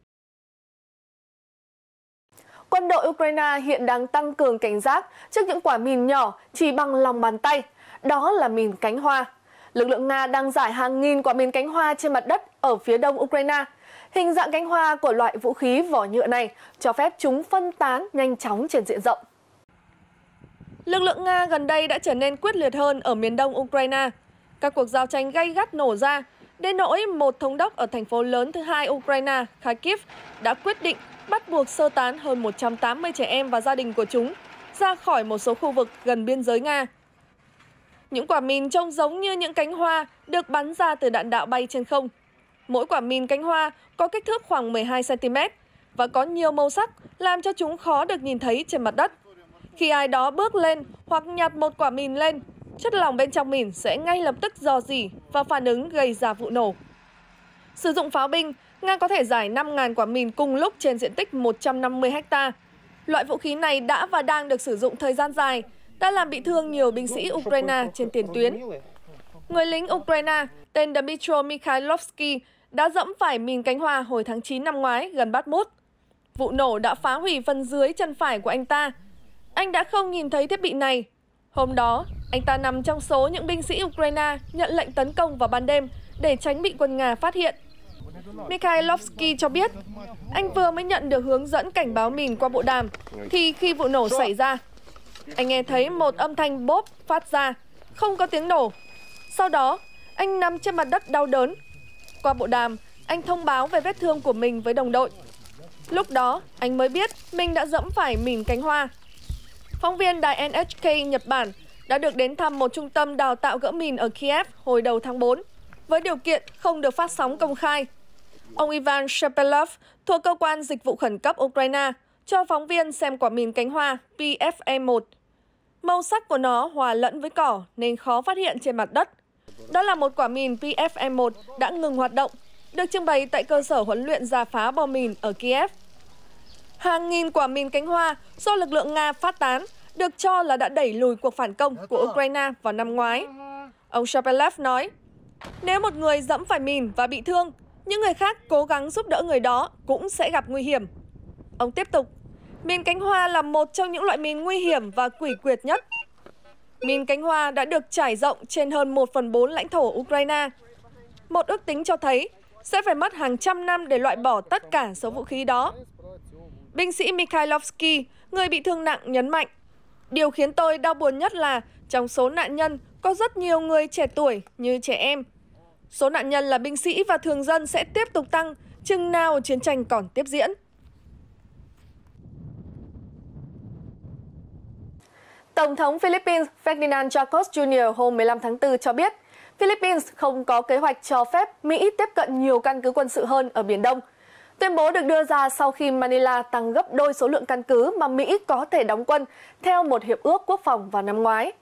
S1: Quân đội Ukraine hiện đang tăng cường cảnh giác trước những quả mìn nhỏ chỉ bằng lòng bàn tay. Đó là mìn cánh hoa. Lực lượng Nga đang rải hàng nghìn quả mìn cánh hoa trên mặt đất ở phía đông Ukraine. Hình dạng cánh hoa của loại vũ khí vỏ nhựa này cho phép chúng phân tán nhanh chóng trên diện rộng. Lực lượng Nga gần đây đã trở nên quyết liệt hơn ở miền đông Ukraine. Các cuộc giao tranh gay gắt nổ ra, đến nỗi một thống đốc ở thành phố lớn thứ hai Ukraine, Kharkiv, đã quyết định bắt buộc sơ tán hơn một trăm tám mươi trẻ em và gia đình của chúng ra khỏi một số khu vực gần biên giới Nga. Những quả mìn trông giống như những cánh hoa được bắn ra từ đạn đạo bay trên không. Mỗi quả mìn cánh hoa có kích thước khoảng mười hai xăng ti mét và có nhiều màu sắc làm cho chúng khó được nhìn thấy trên mặt đất. Khi ai đó bước lên hoặc nhặt một quả mìn lên, chất lỏng bên trong mìn sẽ ngay lập tức rò rỉ và phản ứng gây ra vụ nổ. Sử dụng pháo binh, Nga có thể rải năm nghìn quả mìn cùng lúc trên diện tích một trăm năm mươi héc ta. Loại vũ khí này đã và đang được sử dụng thời gian dài, đã làm bị thương nhiều binh sĩ Ukraine trên tiền tuyến. Người lính Ukraine tên Dmytro Mikhailovsky đã dẫm phải mìn cánh hoa hồi tháng chín năm ngoái gần Bakhmut. Vụ nổ đã phá hủy phần dưới chân phải của anh ta. Anh đã không nhìn thấy thiết bị này. Hôm đó, anh ta nằm trong số những binh sĩ Ukraine nhận lệnh tấn công vào ban đêm để tránh bị quân Nga phát hiện. Mikhailovsky cho biết, anh vừa mới nhận được hướng dẫn cảnh báo mìn qua bộ đàm, thì khi vụ nổ xảy ra, anh nghe thấy một âm thanh bốp phát ra, không có tiếng nổ. Sau đó, anh nằm trên mặt đất đau đớn. Qua bộ đàm, anh thông báo về vết thương của mình với đồng đội. Lúc đó, anh mới biết mình đã dẫm phải mìn cánh hoa. Phóng viên đài en hát ca Nhật Bản đã được đến thăm một trung tâm đào tạo gỡ mìn ở Kiev hồi đầu tháng tư, với điều kiện không được phát sóng công khai. Ông Ivan Shepelov thuộc Cơ quan Dịch vụ Khẩn cấp Ukraine cho phóng viên xem quả mìn cánh hoa P F A một. Màu sắc của nó hòa lẫn với cỏ nên khó phát hiện trên mặt đất. Đó là một quả mìn P F A một đã ngừng hoạt động, được trưng bày tại cơ sở huấn luyện rà phá bom mìn ở Kiev. Hàng nghìn quả mìn cánh hoa do lực lượng Nga phát tán được cho là đã đẩy lùi cuộc phản công của Ukraine vào năm ngoái. Ông Shepelov nói, nếu một người dẫm phải mìn và bị thương, những người khác cố gắng giúp đỡ người đó cũng sẽ gặp nguy hiểm. Ông tiếp tục, mìn cánh hoa là một trong những loại mìn nguy hiểm và quỷ quyệt nhất. Mìn cánh hoa đã được trải rộng trên hơn một phần bốn lãnh thổ Ukraine. Một ước tính cho thấy sẽ phải mất hàng trăm năm để loại bỏ tất cả số vũ khí đó. Binh sĩ Mikhailovsky, người bị thương nặng, nhấn mạnh, điều khiến tôi đau buồn nhất là trong số nạn nhân có rất nhiều người trẻ tuổi như trẻ em. Số nạn nhân là binh sĩ và thường dân sẽ tiếp tục tăng chừng nào chiến tranh còn tiếp diễn. Tổng thống Philippines Ferdinand Marcos Junior hôm mười lăm tháng tư cho biết Philippines không có kế hoạch cho phép Mỹ tiếp cận nhiều căn cứ quân sự hơn ở Biển Đông. Tuyên bố được đưa ra sau khi Manila tăng gấp đôi số lượng căn cứ mà Mỹ có thể đóng quân theo một hiệp ước quốc phòng vào năm ngoái.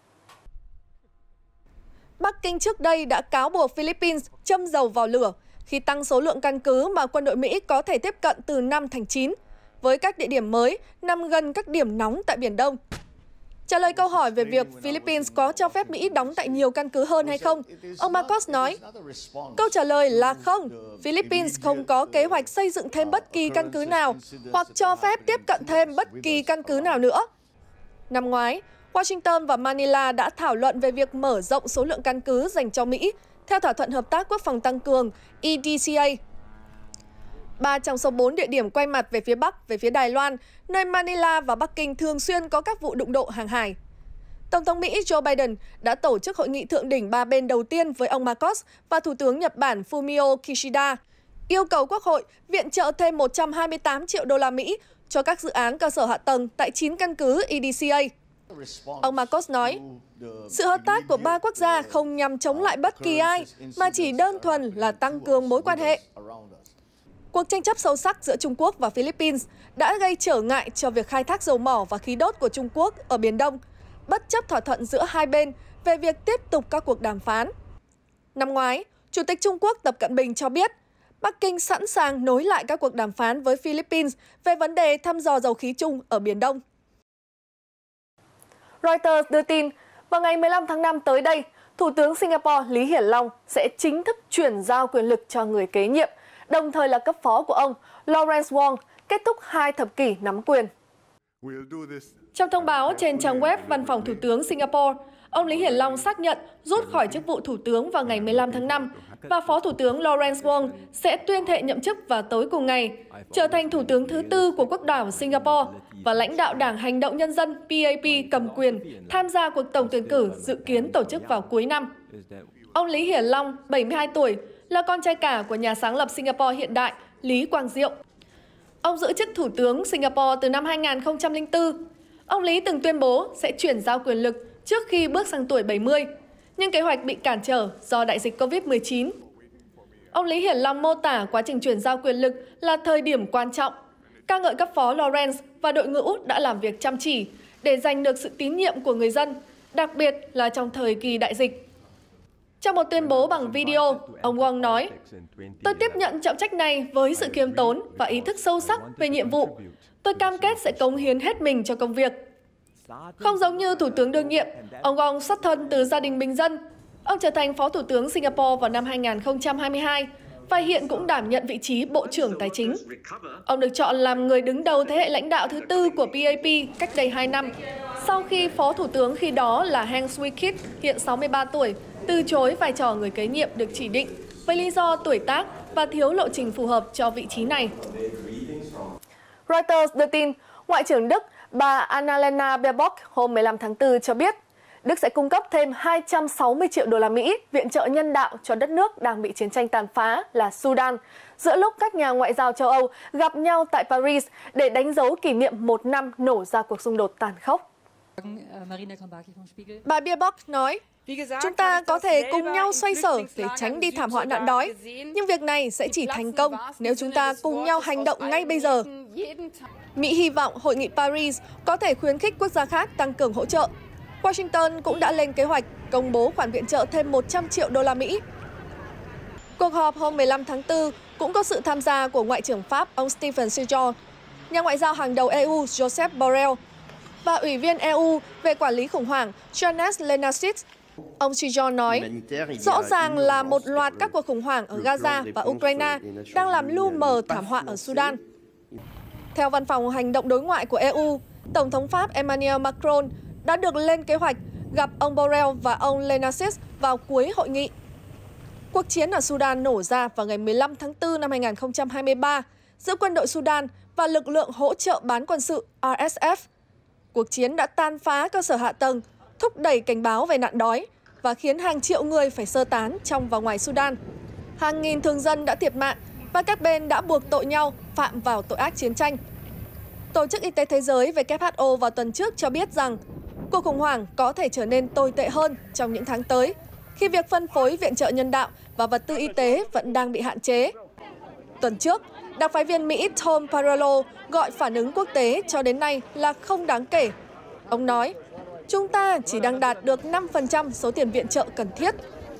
S1: Bắc Kinh trước đây đã cáo buộc Philippines châm dầu vào lửa khi tăng số lượng căn cứ mà quân đội Mỹ có thể tiếp cận từ năm thành chín, với các địa điểm mới nằm gần các điểm nóng tại Biển Đông. Trả lời câu hỏi về việc Philippines có cho phép Mỹ đóng tại nhiều căn cứ hơn hay không, ông Marcos nói, câu trả lời là không, Philippines không có kế hoạch xây dựng thêm bất kỳ căn cứ nào hoặc cho phép tiếp cận thêm bất kỳ căn cứ nào nữa. Năm ngoái, Washington và Manila đã thảo luận về việc mở rộng số lượng căn cứ dành cho Mỹ theo thỏa thuận hợp tác quốc phòng tăng cường E D C A. Ba trong số bốn địa điểm quay mặt về phía Bắc, về phía Đài Loan, nơi Manila và Bắc Kinh thường xuyên có các vụ đụng độ hàng hải. Tổng thống Mỹ Joe Biden đã tổ chức hội nghị thượng đỉnh ba bên đầu tiên với ông Marcos và Thủ tướng Nhật Bản Fumio Kishida, yêu cầu Quốc hội viện trợ thêm một trăm hai mươi tám triệu đô la Mỹ cho các dự án cơ sở hạ tầng tại chín căn cứ E D C A. Ông Marcos nói, sự hợp tác của ba quốc gia không nhằm chống lại bất kỳ ai, mà chỉ đơn thuần là tăng cường mối quan hệ. Cuộc tranh chấp sâu sắc giữa Trung Quốc và Philippines đã gây trở ngại cho việc khai thác dầu mỏ và khí đốt của Trung Quốc ở Biển Đông, bất chấp thỏa thuận giữa hai bên về việc tiếp tục các cuộc đàm phán. Năm ngoái, Chủ tịch Trung Quốc Tập Cận Bình cho biết Bắc Kinh sẵn sàng nối lại các cuộc đàm phán với Philippines về vấn đề thăm dò dầu khí chung ở Biển Đông. Reuters đưa tin, vào ngày mười lăm tháng năm tới đây, Thủ tướng Singapore Lý Hiển Long sẽ chính thức chuyển giao quyền lực cho người kế nhiệm, đồng thời là cấp phó của ông Lawrence Wong, kết thúc hai thập kỷ nắm quyền. Trong thông báo trên trang web Văn phòng Thủ tướng Singapore, ông Lý Hiển Long xác nhận rút khỏi chức vụ Thủ tướng vào ngày mười lăm tháng năm và Phó Thủ tướng Lawrence Wong sẽ tuyên thệ nhậm chức vào tối cùng ngày, trở thành Thủ tướng thứ tư của quốc đảo Singapore và lãnh đạo Đảng Hành động Nhân dân P A P cầm quyền tham gia cuộc tổng tuyển cử dự kiến tổ chức vào cuối năm. Ông Lý Hiển Long, bảy mươi hai tuổi, là con trai cả của nhà sáng lập Singapore hiện đại Lý Quang Diệu. Ông giữ chức Thủ tướng Singapore từ năm hai nghìn không trăm lẻ bốn. Ông Lý từng tuyên bố sẽ chuyển giao quyền lực trước khi bước sang tuổi bảy mươi, nhưng kế hoạch bị cản trở do đại dịch Covid mười chín. Ông Lý Hiển Long mô tả quá trình chuyển giao quyền lực là thời điểm quan trọng, ca ngợi cấp phó Lawrence và đội ngũ đã làm việc chăm chỉ để giành được sự tín nhiệm của người dân, đặc biệt là trong thời kỳ đại dịch. Trong một tuyên bố bằng video, ông Wong nói, tôi tiếp nhận trọng trách này với sự khiêm tốn và ý thức sâu sắc về nhiệm vụ. Tôi cam kết sẽ cống hiến hết mình cho công việc. Không giống như Thủ tướng đương nhiệm, ông Wong xuất thân từ gia đình bình dân. Ông trở thành Phó Thủ tướng Singapore vào năm hai nghìn không trăm hai mươi hai và hiện cũng đảm nhận vị trí Bộ trưởng Tài chính. Ông được chọn làm người đứng đầu thế hệ lãnh đạo thứ tư của P A P cách đây hai năm, sau khi Phó Thủ tướng khi đó là Heng Swee Keat, hiện sáu mươi ba tuổi, từ chối vai trò người kế nhiệm được chỉ định với lý do tuổi tác và thiếu lộ trình phù hợp cho vị trí này. Reuters đưa tin, Ngoại trưởng Đức bà Annalena Baerbock hôm mười lăm tháng tư cho biết Đức sẽ cung cấp thêm hai trăm sáu mươi triệu đô la Mỹ viện trợ nhân đạo cho đất nước đang bị chiến tranh tàn phá là Sudan, giữa lúc các nhà ngoại giao châu Âu gặp nhau tại Paris để đánh dấu kỷ niệm một năm nổ ra cuộc xung đột tàn khốc. Bà Baerbock nói, chúng ta có thể cùng nhau xoay sở để tránh đi thảm họa nạn đói, nhưng việc này sẽ chỉ thành công nếu chúng ta cùng nhau hành động ngay bây giờ. Mỹ hy vọng Hội nghị Paris có thể khuyến khích quốc gia khác tăng cường hỗ trợ. Washington cũng đã lên kế hoạch công bố khoản viện trợ thêm một trăm triệu đô la Mỹ. Cuộc họp hôm mười lăm tháng tư cũng có sự tham gia của Ngoại trưởng Pháp ông Stéphane Séjourné, nhà ngoại giao hàng đầu e u Joseph Borrell và Ủy viên e u về quản lý khủng hoảng Janez Lenarčič. Ông Séjourné nói, rõ ràng là một loạt các cuộc khủng hoảng ở Gaza và Ukraine đang làm lu mờ thảm họa ở Sudan. Theo Văn phòng Hành động đối ngoại của e u, Tổng thống Pháp Emmanuel Macron đã được lên kế hoạch gặp ông Borrell và ông Lenarčič vào cuối hội nghị. Cuộc chiến ở Sudan nổ ra vào ngày mười lăm tháng tư năm hai nghìn không trăm hai mươi ba giữa quân đội Sudan và lực lượng hỗ trợ bán quân sự R S F. Cuộc chiến đã tàn phá cơ sở hạ tầng, thúc đẩy cảnh báo về nạn đói và khiến hàng triệu người phải sơ tán trong và ngoài Sudan. Hàng nghìn thường dân đã thiệt mạng và các bên đã buộc tội nhau phạm vào tội ác chiến tranh. Tổ chức Y tế Thế giới W H O vào tuần trước cho biết rằng cuộc khủng hoảng có thể trở nên tồi tệ hơn trong những tháng tới khi việc phân phối viện trợ nhân đạo và vật tư y tế vẫn đang bị hạn chế. Tuần trước, đặc phái viên Mỹ Tom Perello gọi phản ứng quốc tế cho đến nay là không đáng kể. Ông nói, chúng ta chỉ đang đạt được năm phần trăm số tiền viện trợ cần thiết.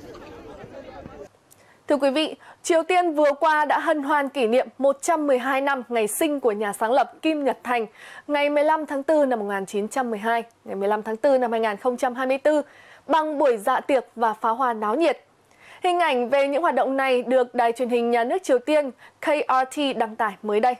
S1: Thưa quý vị, Triều Tiên vừa qua đã hân hoan kỷ niệm một trăm mười hai năm ngày sinh của nhà sáng lập Kim Nhật Thành, ngày mười lăm tháng tư năm một nghìn chín trăm mười hai, ngày mười lăm tháng tư năm hai nghìn không trăm hai mươi tư, bằng buổi dạ tiệc và pháo hoa náo nhiệt. Hình ảnh về những hoạt động này được Đài truyền hình nhà nước Triều Tiên K R T đăng tải mới đây.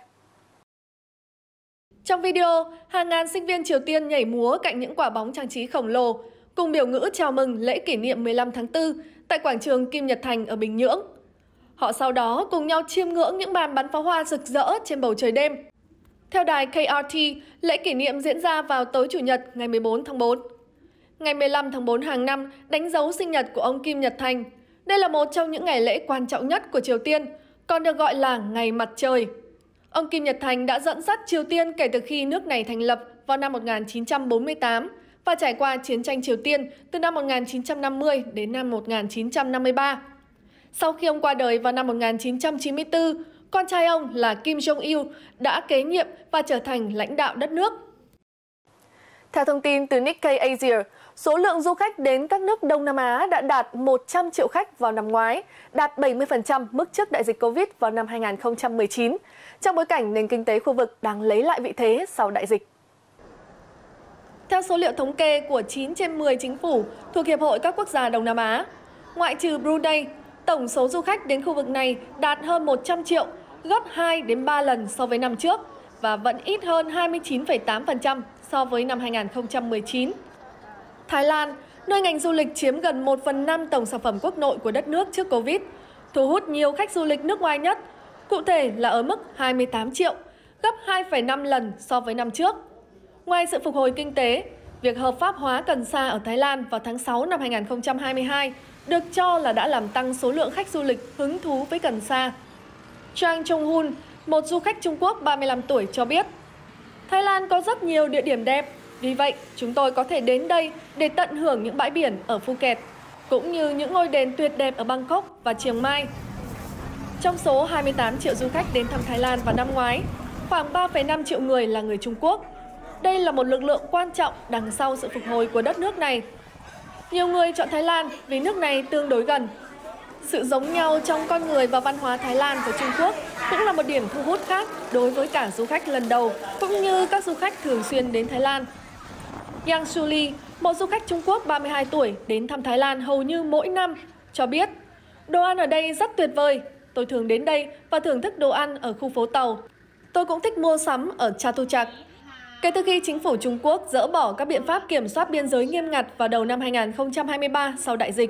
S1: Trong video, hàng ngàn sinh viên Triều Tiên nhảy múa cạnh những quả bóng trang trí khổng lồ, cùng biểu ngữ chào mừng lễ kỷ niệm mười lăm tháng tư tại quảng trường Kim Nhật Thành ở Bình Nhưỡng. Họ sau đó cùng nhau chiêm ngưỡng những màn bắn pháo hoa rực rỡ trên bầu trời đêm. Theo đài K R T, lễ kỷ niệm diễn ra vào tối Chủ nhật ngày mười bốn tháng tư. Ngày mười lăm tháng tư hàng năm đánh dấu sinh nhật của ông Kim Nhật Thành. Đây là một trong những ngày lễ quan trọng nhất của Triều Tiên, còn được gọi là Ngày Mặt Trời. Ông Kim Nhật Thành đã dẫn dắt Triều Tiên kể từ khi nước này thành lập vào năm một nghìn chín trăm bốn mươi tám và trải qua chiến tranh Triều Tiên từ năm một nghìn chín trăm năm mươi đến năm một nghìn chín trăm năm mươi ba. Sau khi ông qua đời vào năm một nghìn chín trăm chín mươi tư, con trai ông là Kim Jong-il đã kế nhiệm và trở thành lãnh đạo đất nước. Theo thông tin từ Nikkei Asia, số lượng du khách đến các nước Đông Nam Á đã đạt một trăm triệu khách vào năm ngoái, đạt bảy mươi phần trăm mức trước đại dịch Covid vào năm hai nghìn không trăm mười chín, trong bối cảnh nền kinh tế khu vực đang lấy lại vị thế sau đại dịch. Theo số liệu thống kê của chín trên mười chính phủ thuộc Hiệp hội các quốc gia Đông Nam Á, ngoại trừ Brunei, tổng số du khách đến khu vực này đạt hơn một trăm triệu, gấp hai đến ba lần so với năm trước và vẫn ít hơn hai mươi chín phẩy tám phần trăm so với năm hai nghìn không trăm mười chín. Thái Lan, nơi ngành du lịch chiếm gần một phần năm tổng sản phẩm quốc nội của đất nước trước Covid, thu hút nhiều khách du lịch nước ngoài nhất, cụ thể là ở mức hai mươi tám triệu, gấp hai phẩy năm lần so với năm trước. Ngoài sự phục hồi kinh tế, việc hợp pháp hóa cần sa ở Thái Lan vào tháng sáu năm hai nghìn không trăm hai mươi hai được cho là đã làm tăng số lượng khách du lịch hứng thú với cần sa. Chang Chong-hun, một du khách Trung Quốc ba mươi lăm tuổi cho biết, Thái Lan có rất nhiều địa điểm đẹp, vì vậy chúng tôi có thể đến đây để tận hưởng những bãi biển ở Phuket, cũng như những ngôi đền tuyệt đẹp ở Bangkok và Chiang Mai. Trong số hai mươi tám triệu du khách đến thăm Thái Lan vào năm ngoái, khoảng ba phẩy năm triệu người là người Trung Quốc. Đây là một lực lượng quan trọng đằng sau sự phục hồi của đất nước này. Nhiều người chọn Thái Lan vì nước này tương đối gần. Sự giống nhau trong con người và văn hóa Thái Lan và Trung Quốc cũng là một điểm thu hút khác đối với cả du khách lần đầu, cũng như các du khách thường xuyên đến Thái Lan. Yang Suli, một du khách Trung Quốc ba mươi hai tuổi đến thăm Thái Lan hầu như mỗi năm, cho biết, đồ ăn ở đây rất tuyệt vời. Tôi thường đến đây và thưởng thức đồ ăn ở khu phố tàu. Tôi cũng thích mua sắm ở Chatuchak. Kể từ khi chính phủ Trung Quốc dỡ bỏ các biện pháp kiểm soát biên giới nghiêm ngặt vào đầu năm hai nghìn không trăm hai mươi ba sau đại dịch,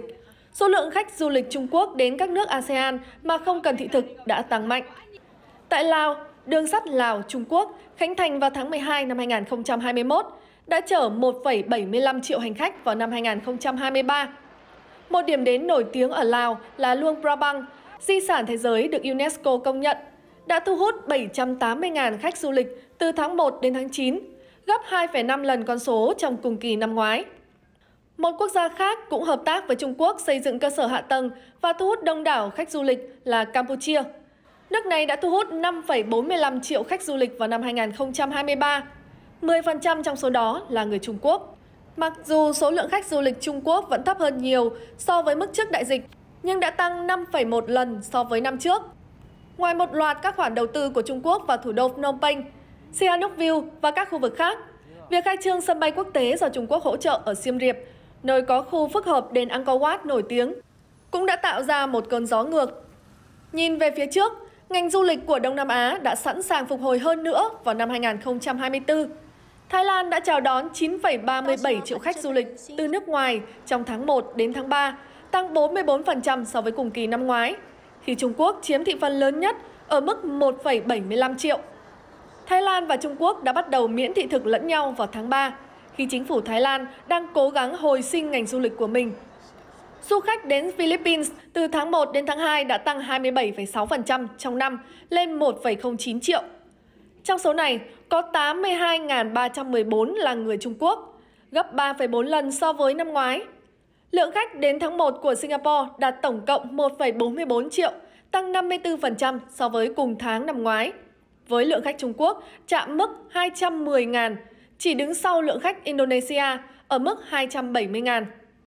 S1: số lượng khách du lịch Trung Quốc đến các nước a sê an mà không cần thị thực đã tăng mạnh. Tại Lào, đường sắt Lào-Trung Quốc khánh thành vào tháng mười hai năm hai nghìn không trăm hai mươi mốt đã chở một phẩy bảy mươi lăm triệu hành khách vào năm hai nghìn không trăm hai mươi ba. Một điểm đến nổi tiếng ở Lào là Luang Prabang, di sản thế giới được UNESCO công nhận, đã thu hút bảy trăm tám mươi nghìn khách du lịch từ tháng một đến tháng chín, gấp hai phẩy năm lần con số trong cùng kỳ năm ngoái. Một quốc gia khác cũng hợp tác với Trung Quốc xây dựng cơ sở hạ tầng và thu hút đông đảo khách du lịch là Campuchia. Nước này đã thu hút năm phẩy bốn mươi lăm triệu khách du lịch vào năm hai nghìn không trăm hai mươi ba, mười phần trăm trong số đó là người Trung Quốc. Mặc dù số lượng khách du lịch Trung Quốc vẫn thấp hơn nhiều so với mức trước đại dịch, nhưng đã tăng năm phẩy một lần so với năm trước. Ngoài một loạt các khoản đầu tư của Trung Quốc vào thủ đô Phnom Penh, Sihanoukville và các khu vực khác, việc khai trương sân bay quốc tế do Trung Quốc hỗ trợ ở Siem Reap, nơi có khu phức hợp đền Angkor Wat nổi tiếng, cũng đã tạo ra một cơn gió ngược. Nhìn về phía trước, ngành du lịch của Đông Nam Á đã sẵn sàng phục hồi hơn nữa vào năm hai nghìn không trăm hai mươi tư. Thái Lan đã chào đón chín phẩy ba mươi bảy triệu khách du lịch từ nước ngoài trong tháng một đến tháng ba, tăng bốn mươi tư phần trăm so với cùng kỳ năm ngoái, khi Trung Quốc chiếm thị phần lớn nhất ở mức một phẩy bảy mươi lăm triệu. Thái Lan và Trung Quốc đã bắt đầu miễn thị thực lẫn nhau vào tháng ba, khi chính phủ Thái Lan đang cố gắng hồi sinh ngành du lịch của mình. Du khách đến Philippines từ tháng một đến tháng hai đã tăng hai mươi bảy phẩy sáu phần trăm trong năm lên một phẩy không chín triệu. Trong số này, có tám mươi hai nghìn ba trăm mười bốn là người Trung Quốc, gấp ba phẩy bốn lần so với năm ngoái. Lượng khách đến tháng một của Singapore đạt tổng cộng một phẩy bốn mươi bốn triệu, tăng năm mươi tư phần trăm so với cùng tháng năm ngoái. Với lượng khách Trung Quốc chạm mức hai trăm mười nghìn, chỉ đứng sau lượng khách Indonesia ở mức hai trăm bảy mươi nghìn.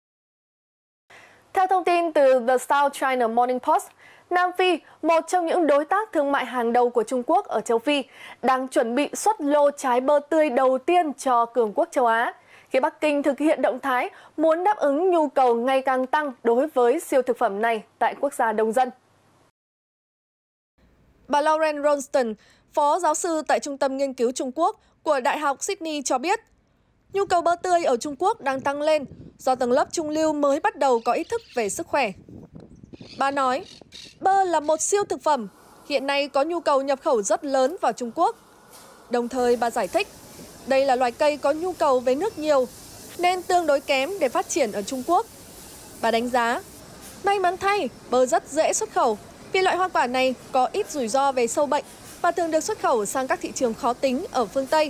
S1: Theo thông tin từ The South China Morning Post, Nam Phi, một trong những đối tác thương mại hàng đầu của Trung Quốc ở châu Phi, đang chuẩn bị xuất lô trái bơ tươi đầu tiên cho cường quốc châu Á, khi Bắc Kinh thực hiện động thái muốn đáp ứng nhu cầu ngày càng tăng đối với siêu thực phẩm này tại quốc gia đông dân. Bà Lauren Ronston, phó giáo sư tại Trung tâm Nghiên cứu Trung Quốc của Đại học Sydney cho biết, nhu cầu bơ tươi ở Trung Quốc đang tăng lên do tầng lớp trung lưu mới bắt đầu có ý thức về sức khỏe. Bà nói, bơ là một siêu thực phẩm, hiện nay có nhu cầu nhập khẩu rất lớn vào Trung Quốc. Đồng thời bà giải thích, đây là loài cây có nhu cầu về nước nhiều, nên tương đối kém để phát triển ở Trung Quốc. Bà đánh giá, may mắn thay, bơ rất dễ xuất khẩu vì loại hoa quả này có ít rủi ro về sâu bệnh và thường được xuất khẩu sang các thị trường khó tính ở phương Tây.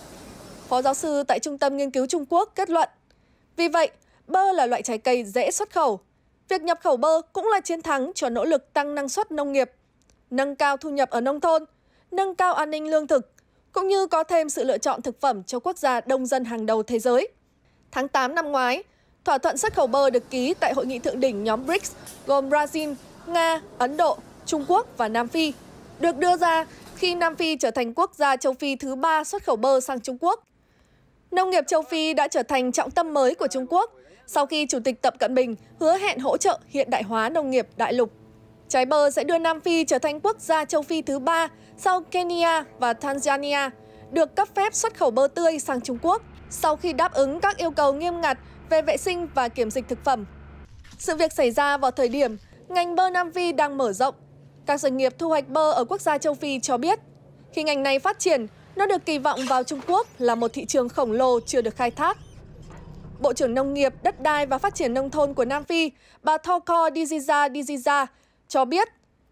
S1: Phó giáo sư tại Trung tâm Nghiên cứu Trung Quốc kết luận, vì vậy, bơ là loại trái cây dễ xuất khẩu. Việc nhập khẩu bơ cũng là chiến thắng cho nỗ lực tăng năng suất nông nghiệp, nâng cao thu nhập ở nông thôn, nâng cao an ninh lương thực, cũng như có thêm sự lựa chọn thực phẩm cho quốc gia đông dân hàng đầu thế giới. Tháng tám năm ngoái, thỏa thuận xuất khẩu bơ được ký tại hội nghị thượng đỉnh nhóm bờ rích gồm Brazil, Nga, Ấn Độ, Trung Quốc và Nam Phi, được đưa ra khi Nam Phi trở thành quốc gia châu Phi thứ ba xuất khẩu bơ sang Trung Quốc. Nông nghiệp châu Phi đã trở thành trọng tâm mới của Trung Quốc sau khi Chủ tịch Tập Cận Bình hứa hẹn hỗ trợ hiện đại hóa nông nghiệp đại lục. Trái bơ sẽ đưa Nam Phi trở thành quốc gia châu Phi thứ ba sau Kenya và Tanzania được cấp phép xuất khẩu bơ tươi sang Trung Quốc sau khi đáp ứng các yêu cầu nghiêm ngặt về vệ sinh và kiểm dịch thực phẩm. Sự việc xảy ra vào thời điểm ngành bơ Nam Phi đang mở rộng. Các doanh nghiệp thu hoạch bơ ở quốc gia châu Phi cho biết, khi ngành này phát triển, nó được kỳ vọng vào Trung Quốc là một thị trường khổng lồ chưa được khai thác. Bộ trưởng Nông nghiệp, Đất đai và Phát triển Nông thôn của Nam Phi, bà Thoko Diziza Diziza, cho biết,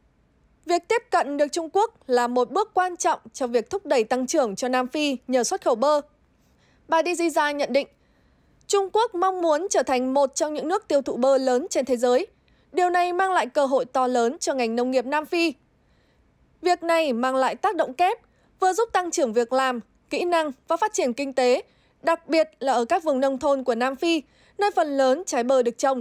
S1: việc tiếp cận được Trung Quốc là một bước quan trọng trong việc thúc đẩy tăng trưởng cho Nam Phi nhờ xuất khẩu bơ. Bà Diziza nhận định, Trung Quốc mong muốn trở thành một trong những nước tiêu thụ bơ lớn trên thế giới. Điều này mang lại cơ hội to lớn cho ngành nông nghiệp Nam Phi. Việc này mang lại tác động kép, vừa giúp tăng trưởng việc làm, kỹ năng và phát triển kinh tế, đặc biệt là ở các vùng nông thôn của Nam Phi, nơi phần lớn trái bơ được trồng.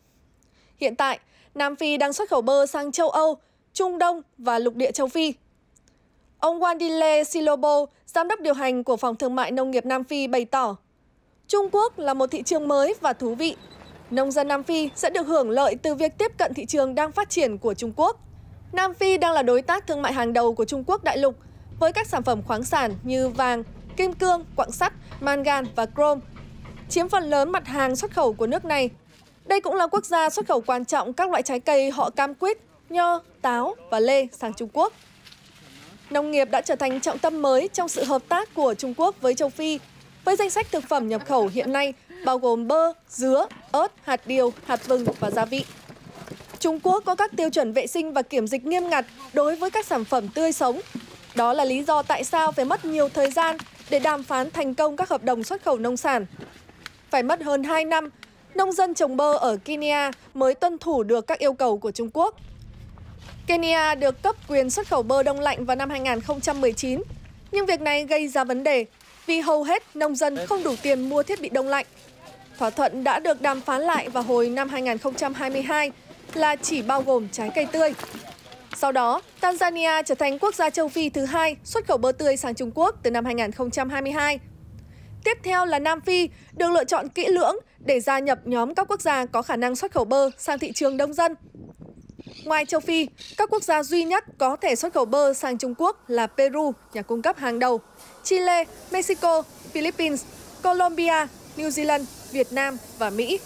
S1: Hiện tại, Nam Phi đang xuất khẩu bơ sang châu Âu, Trung Đông và lục địa châu Phi. Ông Wandile Silobo, giám đốc điều hành của Phòng Thương mại Nông nghiệp Nam Phi bày tỏ, Trung Quốc là một thị trường mới và thú vị. Nông dân Nam Phi sẽ được hưởng lợi từ việc tiếp cận thị trường đang phát triển của Trung Quốc. Nam Phi đang là đối tác thương mại hàng đầu của Trung Quốc đại lục, với các sản phẩm khoáng sản như vàng, kim cương, quặng sắt, mangan và chrome, chiếm phần lớn mặt hàng xuất khẩu của nước này. Đây cũng là quốc gia xuất khẩu quan trọng các loại trái cây họ cam quýt, nho, táo và lê sang Trung Quốc. Nông nghiệp đã trở thành trọng tâm mới trong sự hợp tác của Trung Quốc với châu Phi, với danh sách thực phẩm nhập khẩu hiện nay bao gồm bơ, dứa, ớt, hạt điều, hạt vừng và gia vị. Trung Quốc có các tiêu chuẩn vệ sinh và kiểm dịch nghiêm ngặt đối với các sản phẩm tươi sống. Đó là lý do tại sao phải mất nhiều thời gian để đàm phán thành công các hợp đồng xuất khẩu nông sản. Phải mất hơn hai năm, nông dân trồng bơ ở Kenya mới tuân thủ được các yêu cầu của Trung Quốc. Kenya được cấp quyền xuất khẩu bơ đông lạnh vào năm hai nghìn không trăm mười chín, nhưng việc này gây ra vấn đề vì hầu hết nông dân không đủ tiền mua thiết bị đông lạnh. Thỏa thuận đã được đàm phán lại vào hồi năm hai nghìn không trăm hai mươi hai là chỉ bao gồm trái cây tươi. Sau đó, Tanzania trở thành quốc gia châu Phi thứ hai xuất khẩu bơ tươi sang Trung Quốc từ năm hai nghìn không trăm hai mươi hai. Tiếp theo là Nam Phi, được lựa chọn kỹ lưỡng để gia nhập nhóm các quốc gia có khả năng xuất khẩu bơ sang thị trường đông dân. Ngoài châu Phi, các quốc gia duy nhất có thể xuất khẩu bơ sang Trung Quốc là Peru, nhà cung cấp hàng đầu, Chile, Mexico, Philippines, Colombia, New Zealand, Việt Nam và Mỹ.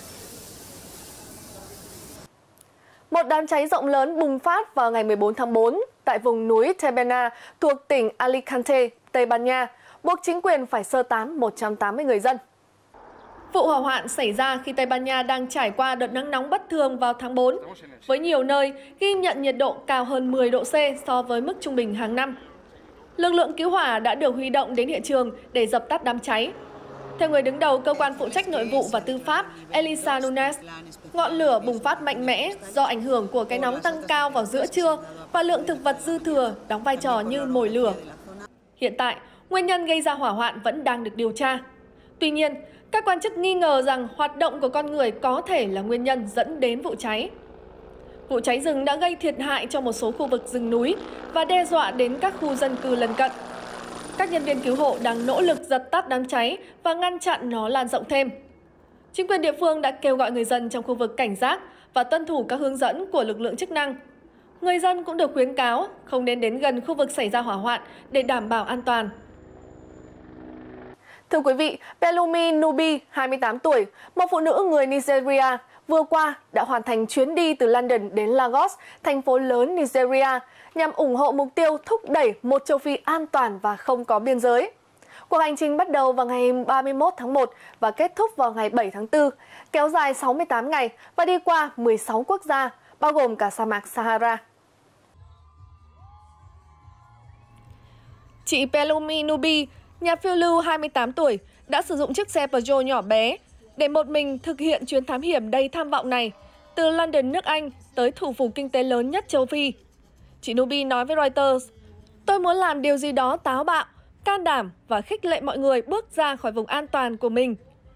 S1: Một đám cháy rộng lớn bùng phát vào ngày mười bốn tháng tư tại vùng núi Tebena thuộc tỉnh Alicante, Tây Ban Nha, buộc chính quyền phải sơ tán một trăm tám mươi người dân. Vụ hỏa hoạn xảy ra khi Tây Ban Nha đang trải qua đợt nắng nóng bất thường vào tháng tư, với nhiều nơi ghi nhận nhiệt độ cao hơn mười độ C so với mức trung bình hàng năm. Lực lượng cứu hỏa đã được huy động đến hiện trường để dập tắt đám cháy. Theo người đứng đầu cơ quan phụ trách nội vụ và tư pháp Elisa Nunes, ngọn lửa bùng phát mạnh mẽ do ảnh hưởng của cái nóng tăng cao vào giữa trưa và lượng thực vật dư thừa đóng vai trò như mồi lửa. Hiện tại, nguyên nhân gây ra hỏa hoạn vẫn đang được điều tra. Tuy nhiên, các quan chức nghi ngờ rằng hoạt động của con người có thể là nguyên nhân dẫn đến vụ cháy. Vụ cháy rừng đã gây thiệt hại cho một số khu vực rừng núi và đe dọa đến các khu dân cư lân cận. Các nhân viên cứu hộ đang nỗ lực dập tắt đám cháy và ngăn chặn nó lan rộng thêm. Chính quyền địa phương đã kêu gọi người dân trong khu vực cảnh giác và tuân thủ các hướng dẫn của lực lượng chức năng. Người dân cũng được khuyến cáo không nên đến gần khu vực xảy ra hỏa hoạn để đảm bảo an toàn. Thưa quý vị, Pelumi Nubi, hai mươi tám tuổi, một phụ nữ người Nigeria, vừa qua đã hoàn thành chuyến đi từ London đến Lagos, thành phố lớn Nigeria, nhằm ủng hộ mục tiêu thúc đẩy một châu Phi an toàn và không có biên giới. Cuộc hành trình bắt đầu vào ngày ba mươi mốt tháng một và kết thúc vào ngày bảy tháng tư, kéo dài sáu mươi tám ngày và đi qua mười sáu quốc gia, bao gồm cả sa mạc Sahara. Chị Pelumi Nubi, nhà phiêu lưu hai mươi tám tuổi, đã sử dụng chiếc xe Peugeot nhỏ bé để một mình thực hiện chuyến thám hiểm đầy tham vọng này, từ London, nước Anh, tới thủ phủ kinh tế lớn nhất châu Phi. Chị Nubi nói với Reuters, "Tôi muốn làm điều gì đó táo bạo, can đảm và khích lệ mọi người bước ra khỏi vùng an toàn của mình.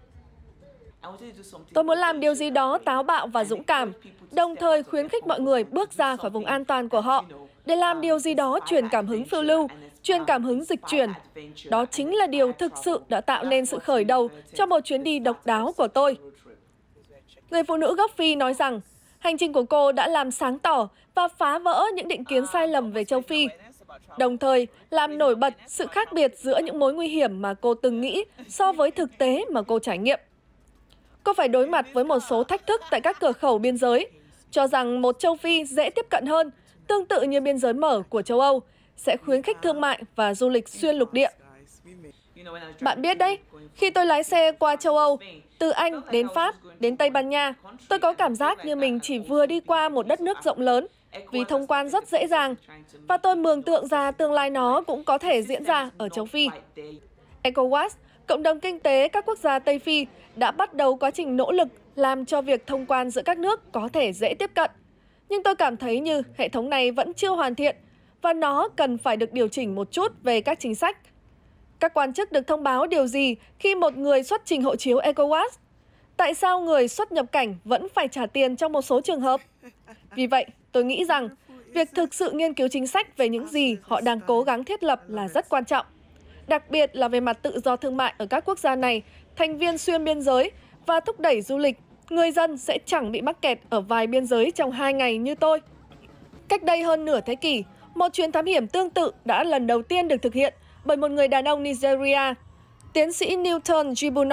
S1: Tôi muốn làm điều gì đó táo bạo và dũng cảm, đồng thời khuyến khích mọi người bước ra khỏi vùng an toàn của họ, để làm điều gì đó truyền cảm hứng phiêu lưu, truyền cảm hứng dịch chuyển. Đó chính là điều thực sự đã tạo nên sự khởi đầu cho một chuyến đi độc đáo của tôi." Người phụ nữ gốc Phi nói rằng, hành trình của cô đã làm sáng tỏ và phá vỡ những định kiến sai lầm về châu Phi, đồng thời làm nổi bật sự khác biệt giữa những mối nguy hiểm mà cô từng nghĩ so với thực tế mà cô trải nghiệm. Cô phải đối mặt với một số thách thức tại các cửa khẩu biên giới, cho rằng một châu Phi dễ tiếp cận hơn, tương tự như biên giới mở của châu Âu, sẽ khuyến khích thương mại và du lịch xuyên lục địa. Bạn biết đấy, khi tôi lái xe qua châu Âu, từ Anh đến Pháp, đến Tây Ban Nha, tôi có cảm giác như mình chỉ vừa đi qua một đất nước rộng lớn, vì thông quan rất dễ dàng, và tôi mường tượng ra tương lai nó cũng có thể diễn ra ở châu Phi. ECOWAS, cộng đồng kinh tế các quốc gia Tây Phi, đã bắt đầu quá trình nỗ lực làm cho việc thông quan giữa các nước có thể dễ tiếp cận. Nhưng tôi cảm thấy như hệ thống này vẫn chưa hoàn thiện, và nó cần phải được điều chỉnh một chút về các chính sách. Các quan chức được thông báo điều gì khi một người xuất trình hộ chiếu ECOWAS? Tại sao người xuất nhập cảnh vẫn phải trả tiền trong một số trường hợp? Vì vậy, tôi nghĩ rằng việc thực sự nghiên cứu chính sách về những gì họ đang cố gắng thiết lập là rất quan trọng. Đặc biệt là về mặt tự do thương mại ở các quốc gia này, thành viên xuyên biên giới và thúc đẩy du lịch, người dân sẽ chẳng bị mắc kẹt ở vài biên giới trong hai ngày như tôi. Cách đây hơn nửa thế kỷ, một chuyến thám hiểm tương tự đã lần đầu tiên được thực hiện bởi một người đàn ông Nigeria. Tiến sĩ Newton Jibuno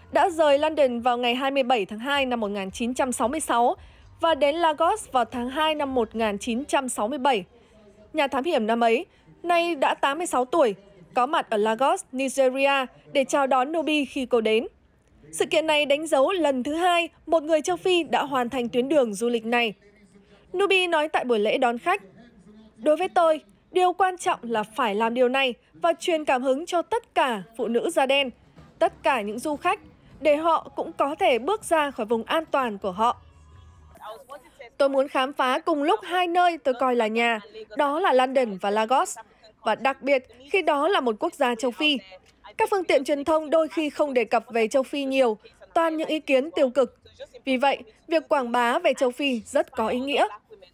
S1: đã rời London vào ngày hai mươi bảy tháng hai năm một nghìn chín trăm sáu mươi sáu và đến Lagos vào tháng hai năm một nghìn chín trăm sáu mươi bảy. Nhà thám hiểm năm ấy, nay đã tám mươi sáu tuổi, có mặt ở Lagos, Nigeria để chào đón Nubi khi cô đến. Sự kiện này đánh dấu lần thứ hai một người châu Phi đã hoàn thành tuyến đường du lịch này. Nubi nói tại buổi lễ đón khách: "Đối với tôi, điều quan trọng là phải làm điều này và truyền cảm hứng cho tất cả phụ nữ da đen, tất cả những du khách, để họ cũng có thể bước ra khỏi vùng an toàn của họ. Tôi muốn khám phá cùng lúc hai nơi tôi coi là nhà, đó là London và Lagos, và đặc biệt khi đó là một quốc gia châu Phi. Các phương tiện truyền thông đôi khi không đề cập về châu Phi nhiều, toàn những ý kiến tiêu cực. Vì vậy, việc quảng bá về châu Phi rất có ý nghĩa."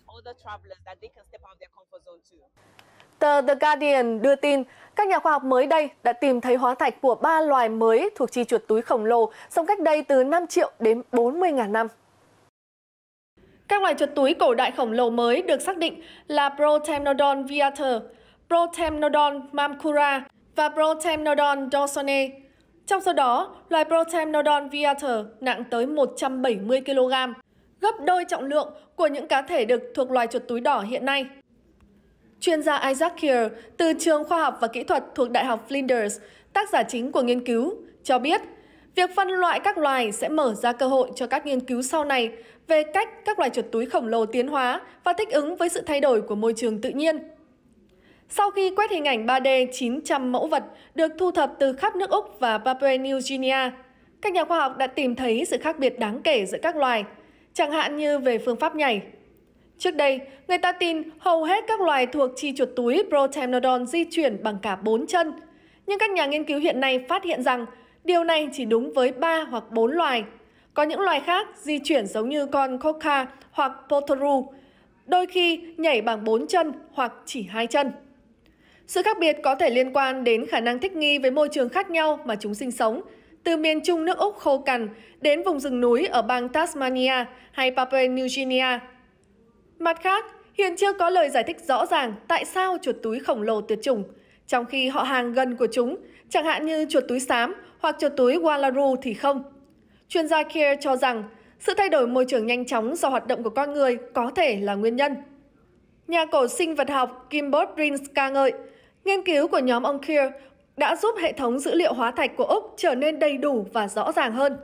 S1: Tờ The Guardian đưa tin, các nhà khoa học mới đây đã tìm thấy hóa thạch của ba loài mới thuộc chi chuột túi khổng lồ sống cách đây từ năm triệu đến bốn mươi nghìn năm. Các loài chuột túi cổ đại khổng lồ mới được xác định là Protemnodon viator, Protemnodon mamkura và Protemnodon dawsonii. Trong số đó, loài Protemnodon viator nặng tới một trăm bảy mươi ki lô gam, gấp đôi trọng lượng của những cá thể đực thuộc loài chuột túi đỏ hiện nay. Chuyên gia Isaac Keir từ trường khoa học và kỹ thuật thuộc Đại học Flinders, tác giả chính của nghiên cứu, cho biết việc phân loại các loài sẽ mở ra cơ hội cho các nghiên cứu sau này về cách các loài chuột túi khổng lồ tiến hóa và thích ứng với sự thay đổi của môi trường tự nhiên. Sau khi quét hình ảnh ba D chín trăm mẫu vật được thu thập từ khắp nước Úc và Papua New Guinea, các nhà khoa học đã tìm thấy sự khác biệt đáng kể giữa các loài, chẳng hạn như về phương pháp nhảy. Trước đây, người ta tin hầu hết các loài thuộc chi chuột túi Protemnodon di chuyển bằng cả bốn chân. Nhưng các nhà nghiên cứu hiện nay phát hiện rằng điều này chỉ đúng với ba hoặc bốn loài. Có những loài khác di chuyển giống như con Quokka hoặc Potoroo, đôi khi nhảy bằng bốn chân hoặc chỉ hai chân. Sự khác biệt có thể liên quan đến khả năng thích nghi với môi trường khác nhau mà chúng sinh sống, từ miền trung nước Úc khô cằn đến vùng rừng núi ở bang Tasmania hay Papua New Guinea. Mặt khác, hiện chưa có lời giải thích rõ ràng tại sao chuột túi khổng lồ tuyệt chủng, trong khi họ hàng gần của chúng, chẳng hạn như chuột túi xám hoặc chuột túi Wallaroo thì không. Chuyên gia Keir cho rằng sự thay đổi môi trường nhanh chóng do hoạt động của con người có thể là nguyên nhân. Nhà cổ sinh vật học Kimball Prince ca ngợi, nghiên cứu của nhóm ông Keir đã giúp hệ thống dữ liệu hóa thạch của Úc trở nên đầy đủ và rõ ràng hơn.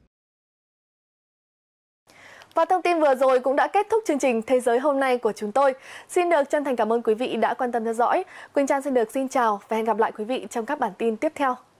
S1: Và thông tin vừa rồi cũng đã kết thúc chương trình Thế giới hôm nay của chúng tôi. Xin được chân thành cảm ơn quý vị đã quan tâm theo dõi. Quỳnh Trang xin được xin chào và hẹn gặp lại quý vị trong các bản tin tiếp theo.